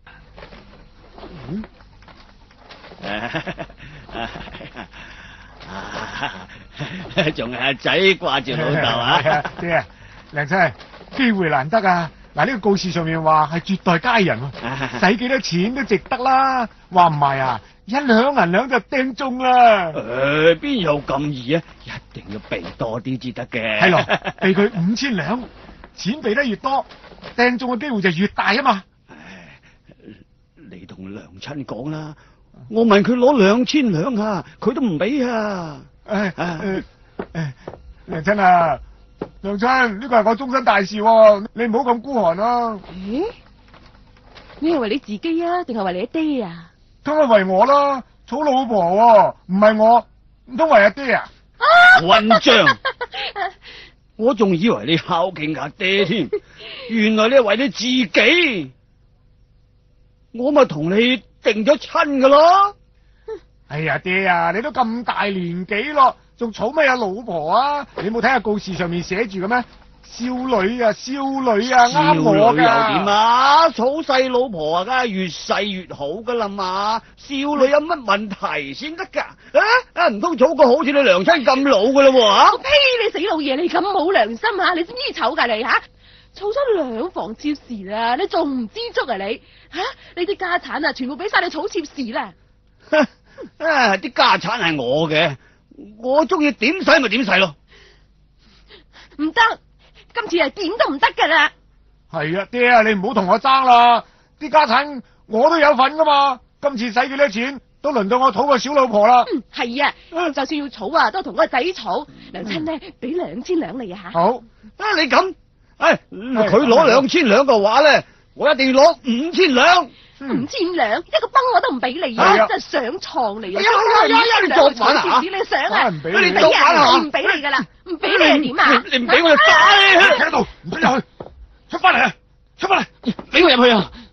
嗯，仲係阿仔掛住老豆啊！ 爹啊，靚仔，機會難得啊！嗱，呢個告示上面話係絕代佳人喎，使幾多錢都值得啦，話唔係啊？一兩銀兩就掟中啦！ 誒，邊有咁易啊？一定要俾多啲至得嘅。 係咯，俾佢五千兩，錢俾得越多，掟中嘅機會就越大啊嘛！ 你同娘親講啦，我問佢攞兩千兩啊，佢都唔俾啊！ 誒誒誒，娘親啊，娘親，呢個係我終身大事喎，你唔好咁孤寒啊！ 咦？你係為你自己啊，定係為你阿爹啊？ 梗係為我啦，娶老婆喎，唔係我，唔通為阿爹啊？ 混賬！我仲以為你孝敬阿爹添，原來你係為你自己，我咪同你定咗親噶咯。 哎呀，爹啊，你都咁大年紀咯，仲娶咩啊老婆啊？你冇睇下告示上面寫住嘅咩？少女啊，少女啊，啱我噶。少女又點啊？娶細老婆啊，梗係越細越好噶啦嘛。少女有乜問題先得噶？啊，唔通娶個好似你娘親咁老噶啦？吓！ 我呸！你死老爺，你咁冇良心啊！你知唔知醜噶你吓？儲咗兩房妾侍啦，你仲唔知足啊你？吓、啊，你啲家產啊，全部俾晒你儲妾侍啦。 啊，啲家產係我嘅，我中意點使咪點使咯。 唔得。今次係點都唔得噶啦！ 係啊，爹啊，你唔好同我爭啦，啲家產我都有份噶嘛。今次使幾多錢，都輪到我討個小老婆啦。 嗯，係啊，嗯、就算要儲啊，都同個仔儲。娘親呢，俾兩千兩你啊吓。 好， 啊你咁，唉、哎，佢攞兩千兩嘅話咧，我一定要攞五千兩。 五千兩，一個崩我都唔俾你啊！真係上床嚟啊！ 呀呀呀！你作反啊！ 你想啊？ 唔俾你作反啊！唔俾你噶啦，唔俾你係點啊？ 你唔俾我就打你！ 喺度，唔准入去，出翻嚟啊！出翻嚟， 俾我入去啊！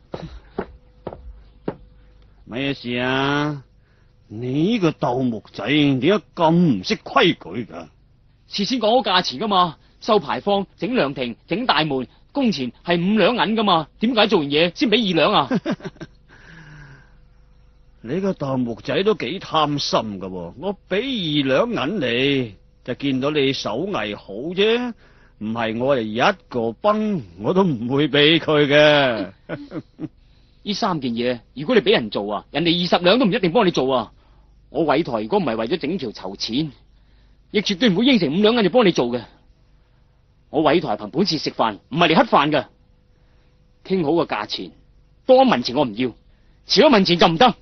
咩事啊？你呢個鬥木仔點解咁唔識規矩噶？ 事先講好價錢噶嘛，收牌坊、整涼亭、整大門。工錢係五兩銀噶嘛？點解做完嘢先俾二兩啊？ 你個鬥木仔都幾貪心噶，我俾二兩銀你，就見到你手藝好啫，唔係我哋一個崩我都唔會俾佢嘅。 呢三件嘢，如果你俾人做啊，人哋二十兩都唔一定幫你做啊。我委託如果唔係為咗整條籌錢，亦絕對唔會應承五兩銀就幫你做嘅。我委託係憑本事食飯，唔係嚟乞飯噶。傾好個價錢，多一文錢我唔要， 少一文錢就唔得。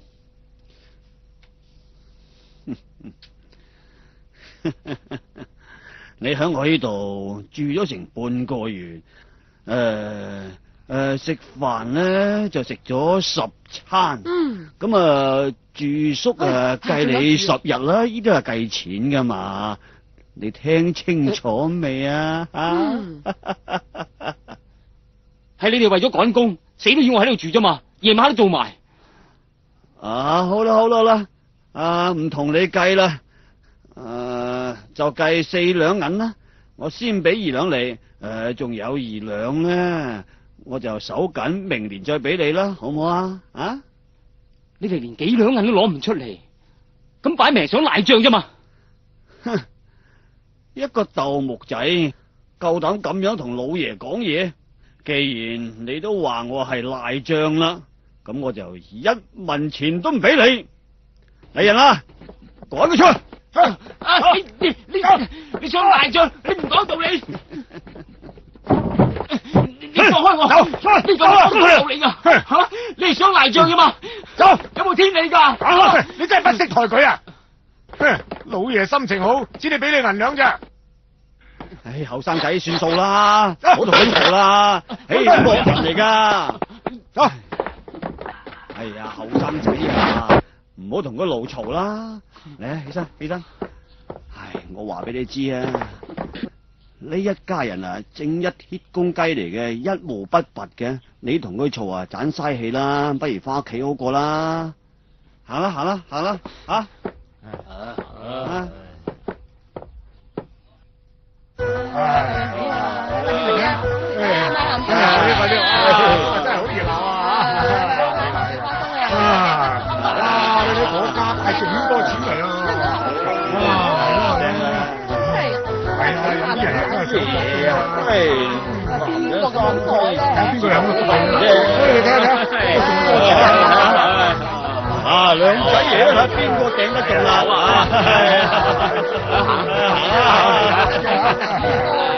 你喺我呢度住咗成半個月，誒誒食飯咧就食咗十餐， 嗯， 咁啊住宿啊計你十日啦，呢啲係計錢噶嘛，你聽清楚未啊？ 嗯， 係你哋為咗趕工，死都要我喺度住啫嘛，夜晚都做埋。 啊，好啦好啦好啦，啊唔同你計啦。誒、呃，就計四兩銀啦，我先俾二兩你，誒、呃，仲有二兩咧，我就手緊，明年再俾你啦，好唔好啊？啊， 你哋連幾兩銀都攞唔出嚟，咁擺明想賴賬啫嘛？ 哼，一個鬥木仔夠膽咁樣同老爺講嘢，既然你都話我係賴賬啦，咁我就一文錢都唔俾你，嚟人啦，趕佢出去！ 啊！你你你你想賴賬，你唔講道理，你放開我！走，你講講道理噶吓？你係想賴賬啫嘛？走，有冇天理噶？ 你真係不識抬舉啊！老爺心情好，只係俾你銀兩咋？ 唉，後生仔算數啦，唔好同佢嘈啦，唉，惡人嚟噶。走，哎呀，後生仔啊！唔好同佢怒嘈啦，嚟啊，起身起身。唉，我話俾你知啊，呢一家人啊，正一鐵公雞嚟嘅，一毛不拔嘅，你同佢嘈啊，盞嘥氣啦，不如翻屋企好過啦。行啦行啦行啦，吓、啊。啊係值好多錢嚟啊！哇，係啊，有啲人真係做嘢啊！邊個咁多咧？邊個有咁多啫？睇下睇下， 啊，兩仔爺睇下邊個頂得動啦！啊，行啊行啊！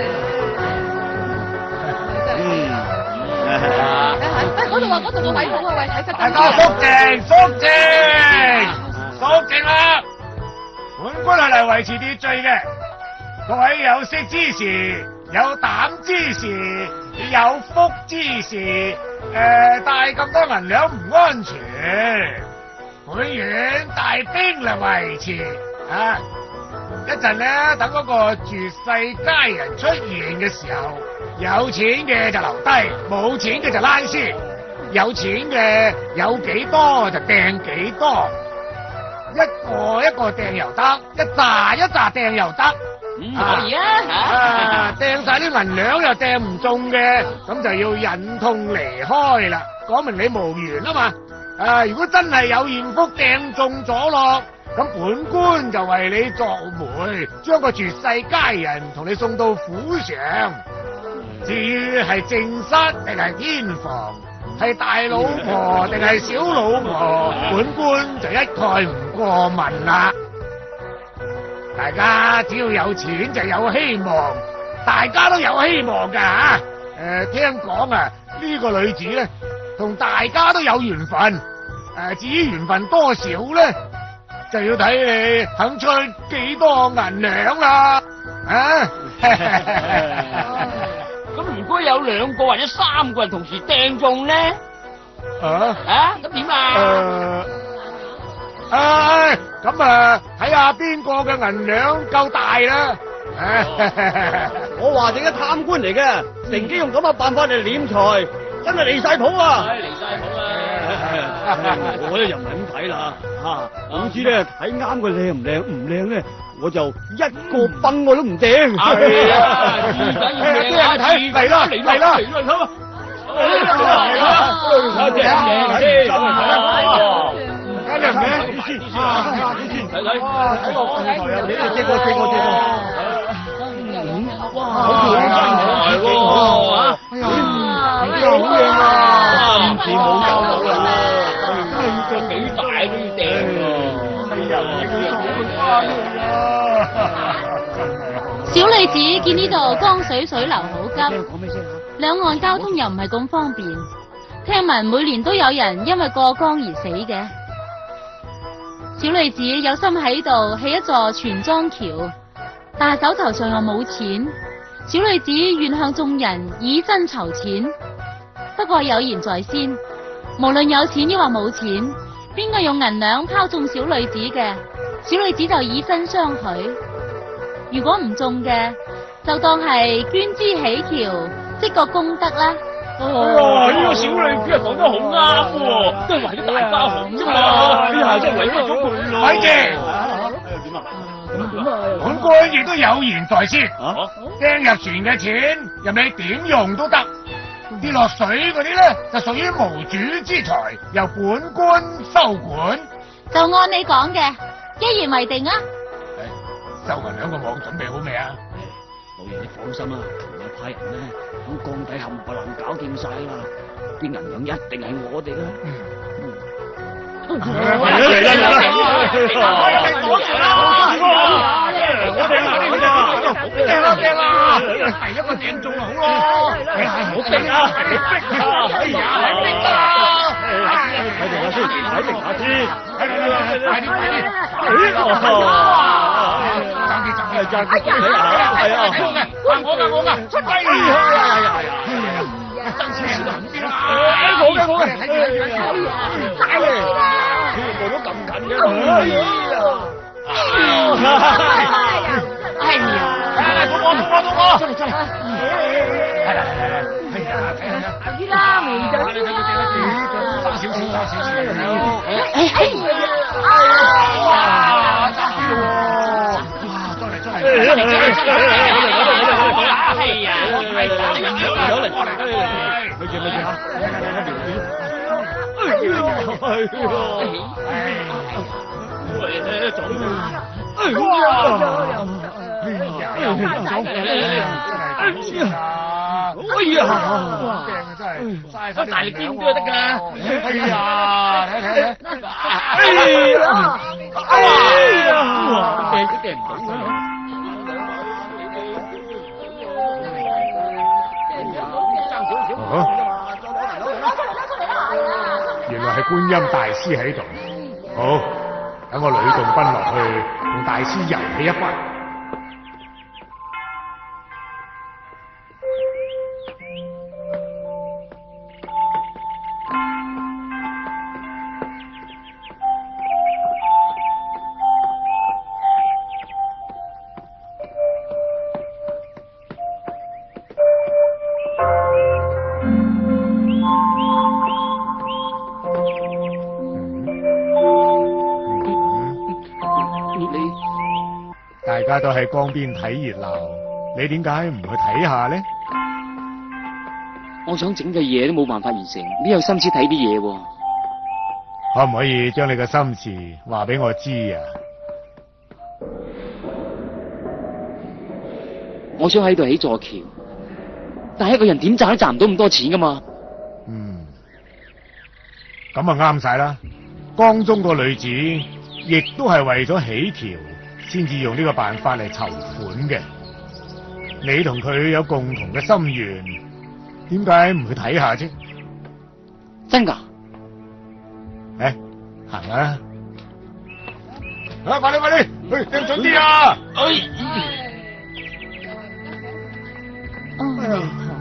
哎，嗰度啊，嗰度個位好啊，喂，睇實大家肅靜，肅靜，肅靜啦！本官係嚟維持秩序嘅，各位有識之士、有膽之士、有福之士，誒、呃，帶咁多銀兩唔安全，本院帶兵嚟維持啊！一陣咧，等嗰個絕世佳人出現嘅時候，有錢嘅就留低，冇錢嘅就拉先。有錢嘅有幾多就掟幾多，一個一個掟又得，一紮一紮掟又得。 嗯，可以啊！ 啊，掟晒啲銀兩又掟唔中嘅，咁就要忍痛離開啦。講明你無緣啊嘛。啊，如果真係有艷福掟中咗咯，咁本官就為你作媒，將個絕世佳人同你送到府上。至於係正室定係天房，係大老婆定係小老婆，本官就一概唔過問啦。大家只要有錢就有希望，大家都有希望噶吓。誒、呃，聽講啊，呢、這個女子咧同大家都有緣分。誒、呃，至於緣分多少咧，就要睇你肯出幾多銀兩啦。啊！ 咁如果有兩個或者三個人同時掟中咧？ 啊啊，咁點啊？ 誒，唉，咁啊，睇下邊個嘅銀兩夠大啦。 我話你嘅貪官嚟嘅，乘機用咁嘅辦法嚟斂財，真係離晒譜啊！ 離晒譜啊！ 我咧又唔係咁睇啦，吓，總之咧睇啱佢靚唔靚，唔靚咧我就一個崩我都唔掟。 係啊，自己要靚啊，睇嚟啦嚟啦嚟啦！ 睇正靚先， 睇靚嘅，先啊，先睇睇，睇個鏡頭有你哋借過借過借過。哇，好靚啊，係喎，哎呀，好靚啊，唔似冇有到啦，係個幾大都要掟喎，係啊，你送佢翻去啊！ 小女子見呢度江水水流好急，兩岸交通又唔係咁方便， 聽聞每年都有人因為過江而死嘅。小女子有心喺度起一座全樁橋，但係手頭上又冇錢。小女子願向眾人以真籌錢，不過有言在先，無論有錢抑或冇錢，邊個用銀兩拋中小女子嘅，小女子就以真相許。如果唔中嘅，就當係捐資起橋，積個功德啦。 哇！呢個小女子講得好啱喎，都係為咗大家好啫嘛。哎呀，真係委屈咗佢咯。 咪住！ 點啊？ 本官亦都有言在先。掟入船嘅錢，任你點用都得。跌落水嗰啲咧，就屬於無主之財，由本官收管。 就按你講嘅，一言為定啊！ 收銀兩個網準備好未啊？ 老爺你放心啦，我派人咧響江底冚唪唥搞掂晒啦，啲銀兩一定係我哋啦。 嚟啦嚟啦！攞住啦！掟啦掟啦！第一個掟中好咯！哎呀，唔好掟啊！逼啊！哎呀，逼啊！ 睇定下先，睇定下先， 快啲快啲快啲！爭啲爭啲爭啲！係啊！我噶我噶！哎呀呀呀呀！爭少少行啲啦！好嘅好嘅，睇住睇住睇住！快啲啦！全部都咁近嘅，哎呀！哎呀！到我到我到我！出嚟出嚟！係啦係啦，哎呀睇下睇下！啦，未就先啦！爭少少爭少少！哎哎呀！哇！爭啲喎！哇！再嚟再嚟！哎呀！有嚟過嚟！咪住咪住嚇！哎呀！哎呀！總哎呀！哎呀！又唔走，真係哎呀！哇！正啊，真係嘥翻大力啲都得㗎。哎呀！睇睇睇！哎呀！哎呀！哇！掟都掟唔到啊！ 原來係觀音大師喺度。好，等我呂洞賓落去同大師遊戲一番。大家都喺江邊睇熱鬧，你點解唔去睇下呢？ 我想整嘅嘢都冇辦法完成，你有心思睇啲嘢喎？ 可唔可以將你嘅心事話俾我知啊？ 我想喺度起座橋，但係一個人點賺都賺唔到咁多錢噶嘛。 嗯，咁啊啱晒啦。江中個女子亦都係為咗起橋，先至用呢個辦法嚟籌款嘅。你同佢有共同嘅心願，點解唔去睇下啫？ 真噶？ 誒，行啦！啊，快啲快啲，去掟準啲啊！ 阿彌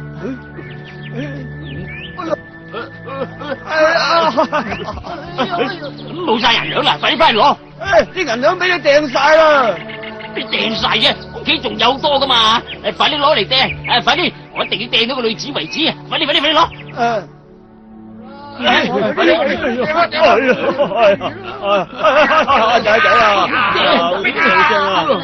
冇晒銀兩啦，快啲翻嚟攞！啲銀兩俾你掟晒啦！ 你掟晒啫，屋企仲有多噶嘛？誒，快啲攞嚟掟！誒，快啲，我一定要掟到個女子為止啊！快啲快啲快啲攞！誒。 快啲快啲！哎呀，哎呀，仔仔啊，好傷啊！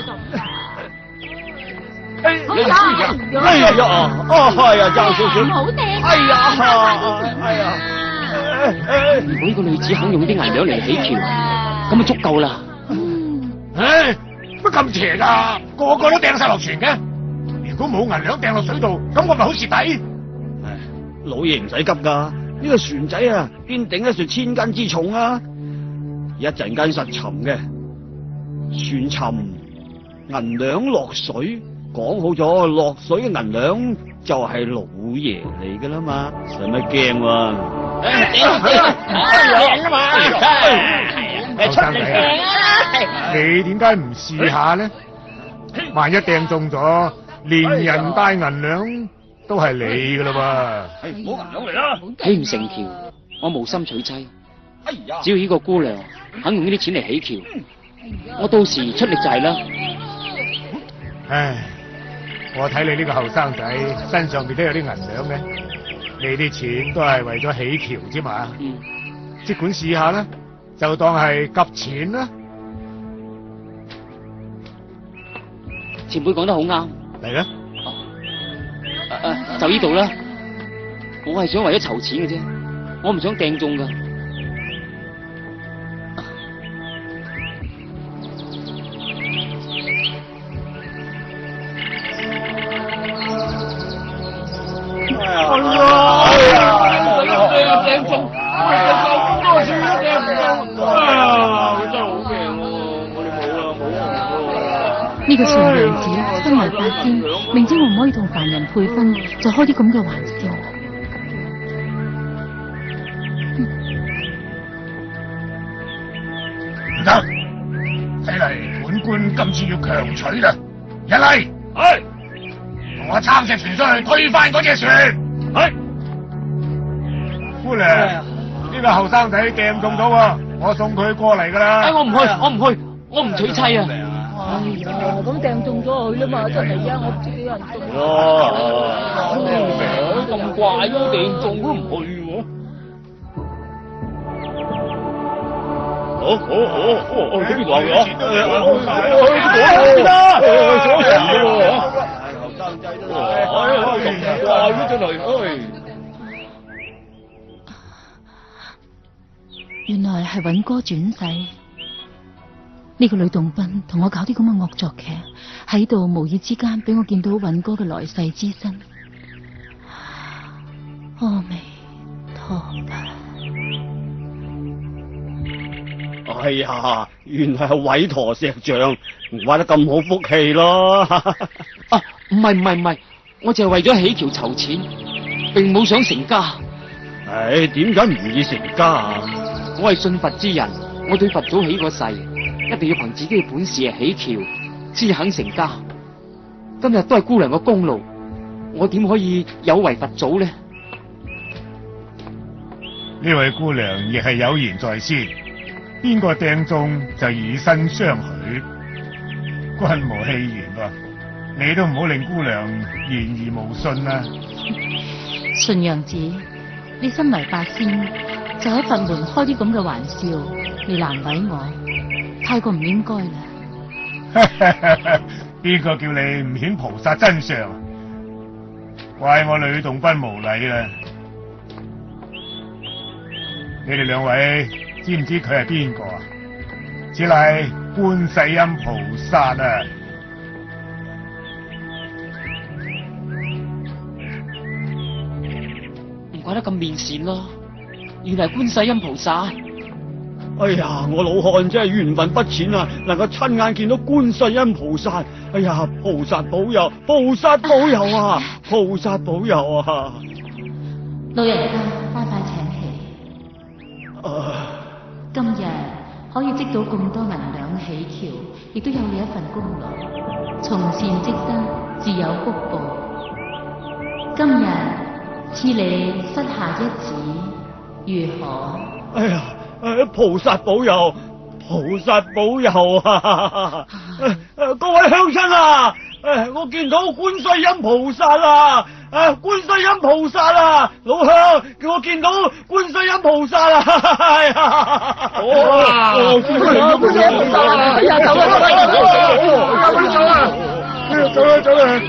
哎呀，哎呀，哦，哎呀，爭少少， 唔好掟！ 哎呀，哎呀， 如果呢個女子肯用啲銀兩嚟起橋，咁就足夠啦。 唉，乜咁邪噶？個個都掟晒落船嘅。如果冇銀兩掟落水度，咁我咪好蝕底。 唉，老爺唔使急噶，呢個船仔啊，邊頂得住千斤之重啊？一陣間實沉嘅，船沉銀兩落水。講好咗，落水嘅銀兩就係老爺嚟噶啦嘛，使乜驚喎？ 掟啊嘛！出嚟掟啊！ 你點解唔試下呢？萬一掟中咗，連人帶銀兩都係你噶啦噃！ 唔好銀兩嚟啦！ 起唔成橋，我無心娶妻。 哎呀！ 只要呢個姑娘肯用呢啲錢嚟起橋，我到時出力就係啦。 唉，我睇你呢個後生仔身上邊都有啲銀兩嘅，你啲錢都係為咗起橋啫嘛。 嗯， 即管試下啦，就當係夾錢啦。 前輩講得好啱。 嚟啦！ 誒誒，就呢度啦。我係想為咗籌錢嘅啫，我唔想掟中噶。 掟中，咁多錢都掟唔中，啊！佢真係好命喎，我哋冇啦冇啦。 呢個傻娘子身為八仙，明知我唔可以同凡人配婚，就開啲咁嘅玩笑。 唔得，睇嚟本官今次要強取啦！一嚟，係同我撐隻船上去推翻嗰隻船。係， 姑娘，呢個後生仔掟中咗喎，我送佢過嚟噶啦。 哎，我唔去，我唔去，我唔娶妻啊！ 哎呀，咁掟中咗佢啦嘛，真係啊！我唔知幾人中。 哦，咁怪咯，掟中都唔去喎。好好好，哦，喺邊度啊？去邊度啊？鎖匙嘅喎，後生仔真係，哎呀，咁怪咯，真係，哎。 原來係尹哥轉世。呢個呂洞賓同我搞啲咁嘅惡作劇，喺度無意之間俾我見到尹哥嘅來世之身。阿彌陀佛！ 哎呀，原來係韋陀石像，唔怪得咁好福氣咯。 啊，唔係唔係唔係，我就係為咗起橋籌錢，並冇想成家。 唉，點解唔願意成家啊？ 我係信佛之人，我對佛祖起過誓，一定要憑自己嘅本事起橋，先肯成家。今日都係姑娘嘅功勞，我點可以有違佛祖呢？ 呢位姑娘亦係有言在先，邊個掟中就以身相許，君無戲言喎。你都唔好令姑娘言而無信啦。 純陽子，你身為八仙，就喺佛門開啲咁嘅玩笑嚟難為我，太過唔應該啦。 邊個叫你唔顯菩薩真相？怪我呂洞賓無禮啦！你哋兩位知唔知佢係邊個啊？此乃觀世音菩薩啊！ 唔怪得咁面善咯，原來係觀世音菩薩。 哎呀，我老漢真係緣分不淺啊，能夠親眼見到觀世音菩薩。哎呀，菩薩保佑，菩薩保佑啊，菩薩保佑啊！ 老人家，快快請起。 啊， 今日可以積到咁多銀兩起橋，亦都有你一份功勞。從善積德，自有福報。今日賜你膝下一子，如何？ 哎呀！誒，菩薩保佑，菩薩保佑啊！誒誒，各位鄉親啊，誒，我見到觀世音菩薩啊，誒，觀世音菩薩啊，老鄉叫我見到觀世音菩薩啊！係啊！哦，觀世音菩薩，哎呀，走啦走啦走啦，走啦走啦走啦！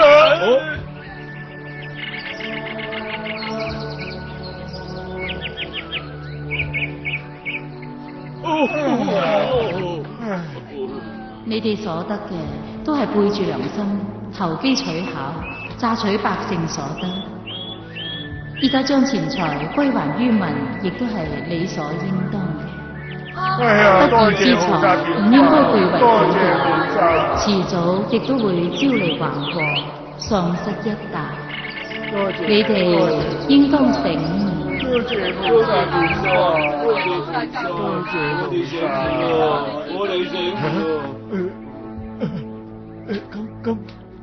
你哋所得嘅都係背住良心，投機取巧，榨取百姓所得。依家將錢財歸還於民，亦都係理所應當嘅。 哎呀， 得義之財唔應該據為己有，遲早亦都會招嚟橫禍，喪失一大。你哋應當醒悟。 多謝菩薩，多謝菩薩，多謝菩薩， 我哋醒啦！ 咁咁。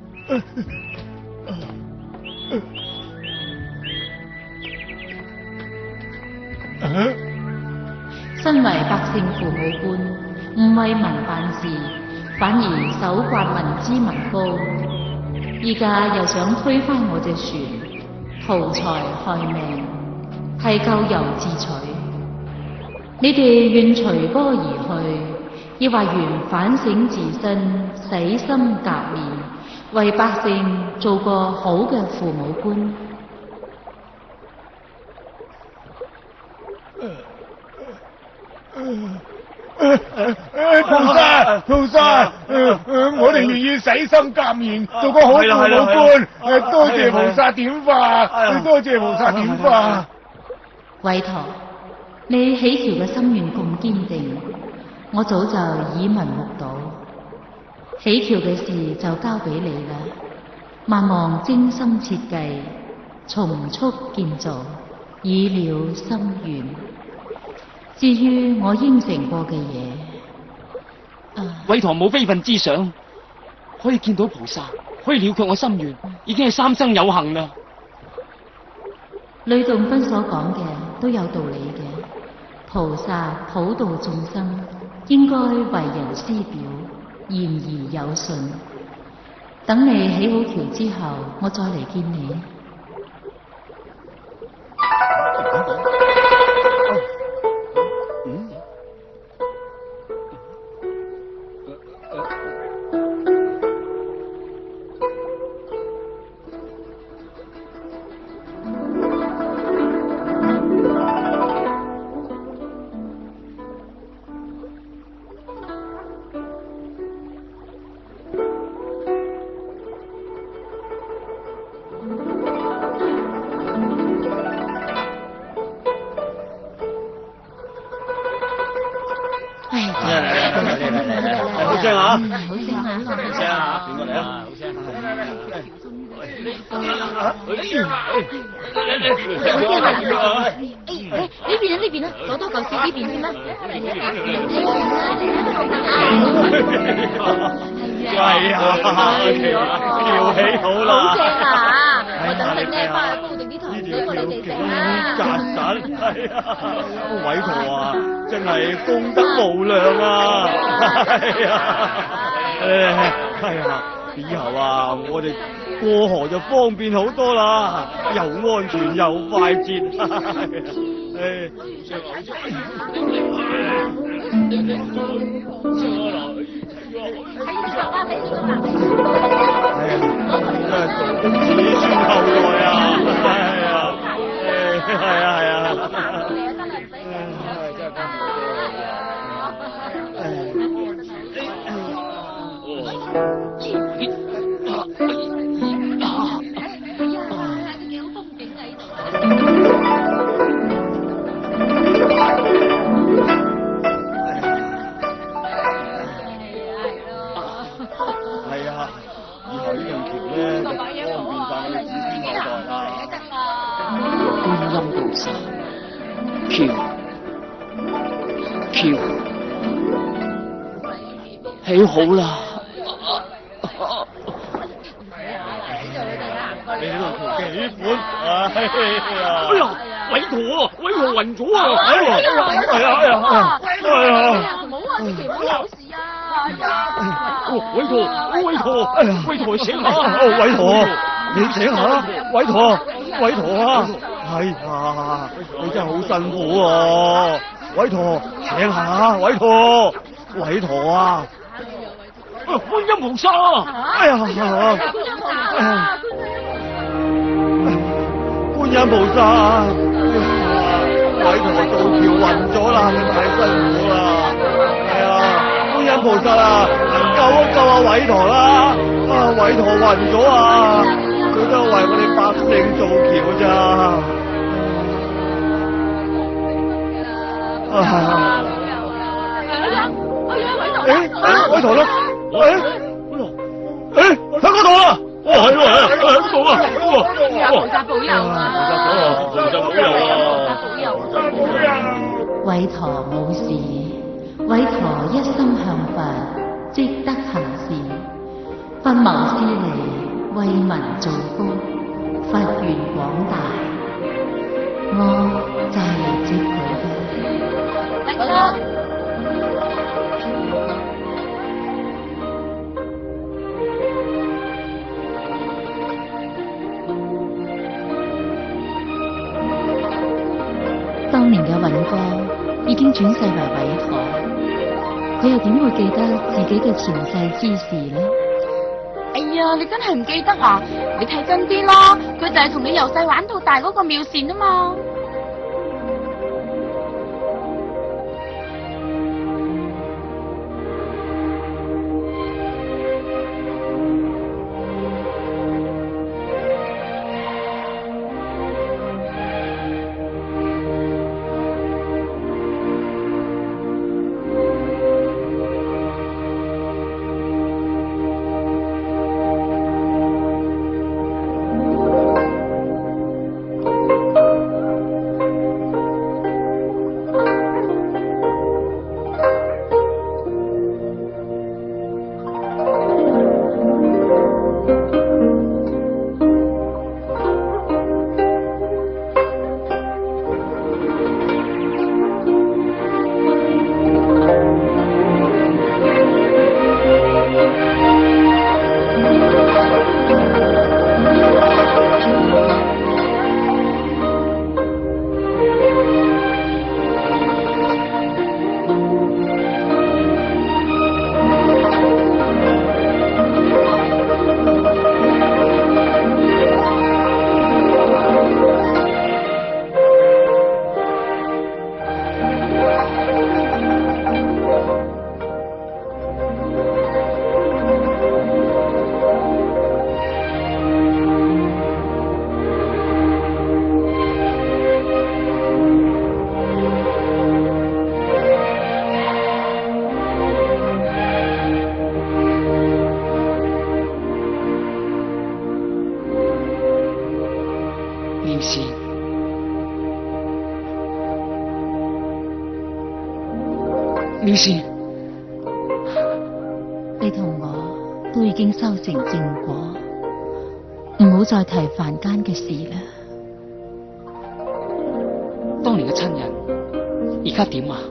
身為百姓父母官，唔為民辦事，反而手刮民脂民膏。依家又想推翻我隻船，圖財害命，係咎由自取。你哋願隨波而去，亦或願反省自身，洗心革面，為百姓做個好嘅父母官？ 菩薩，菩薩，我哋願意洗心革面，做個好父母官。多謝菩薩點化，多謝菩薩點化。 韋陀，你起橋嘅心願咁堅定，我早就耳聞目睹。起橋嘅事就交俾你啦，萬望精心設計，從速建造，以了心願。至於我應承過嘅嘢， 韋陀冇非分之想，可以見到菩薩，可以了卻我心願，已經係三生有幸啦。 呂洞賓所講嘅都有道理嘅，菩薩普度眾生，應該為人師表，言而有信。等你起好橋之後，我再嚟見你。 好聲啊！ 好聲啊！ 好聲啊！轉過嚟啊！好聲！ 呢邊啊呢邊啊，攞多嚿少呢邊先啦。 係啊，橋起好啦！ 好正啊！我等陣咧翻去煲定啲糖水過你哋食啦。 夾實係啊！韋陀啊，真係功德無量啊！係啊，誒係啊，以後啊，我哋過河就方便好多啦，又安全又快捷。誒，子孫後代啊，係啊，係啊係啊。係啊，以後呢樣橋咧就方便晒我哋子孫後代啦。 觀音菩薩，橋橋起好啦！ 你呢度橋幾款？哎呀！ 哎呀，韋陀，韋陀暈咗啊！ 哎呀，係啊，係啊，係啊！ 唔好啊，千祈唔好有事啊！ 韋陀，韋陀，韋陀醒下！ 韋陀，你醒下，韋陀，韋陀啊！哎呀，你真係好辛苦喎，韋陀，醒下，韋陀，韋陀啊！ 觀音菩薩啊！ 哎呀，觀音菩薩，韋陀做橋暈咗啦，太辛苦啦！係啊，觀音菩薩啊，救一救啊韋陀啦！啊，韋陀暈咗啊，佢都係為我哋百姓做橋咋。啊！誒，韋陀咧？誒，韋陀，誒，喺嗰度啊！哦，係喎，喺嗰度啊！哇， 菩薩保佑啊！ 菩薩保佑啊！ 保佑啊！ 韋陀冇事，韋陀一心向佛，積德行善，佛謀施利，為民造福，佛緣廣大。我就係嚟接佢嘅。 得啦。 當年嘅尹光已經轉世為韋陀，佢又點會記得自己嘅前世之事呢？ 哎呀，你真係唔記得啊？你睇真啲啦，佢就係同你由細玩到大嗰個妙善啊嘛。 妙善，妙善， 你同我都已經修成正果，唔好再提凡間嘅事啦。 當年嘅親人，而家點啊？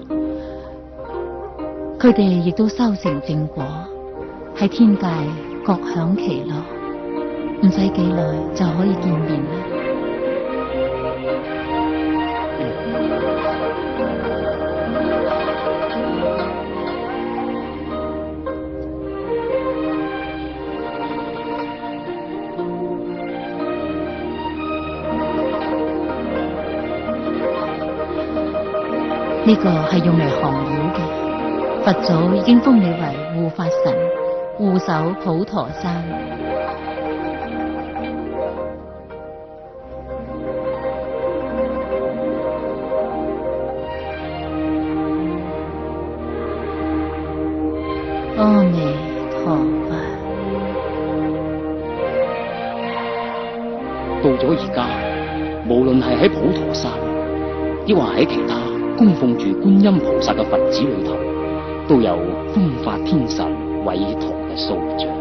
佢哋亦都修成正果，喺天界各享其樂，唔使幾耐就可以見面啦。呢個係用嚟降妖嘅，佛祖已經封你為護法神，護守普陀山。阿彌陀佛。 到咗而家，無論係喺普陀山，抑或喺其他供奉住觀音菩薩嘅佛寺裏頭，都有護法天神韋陀嘅塑像。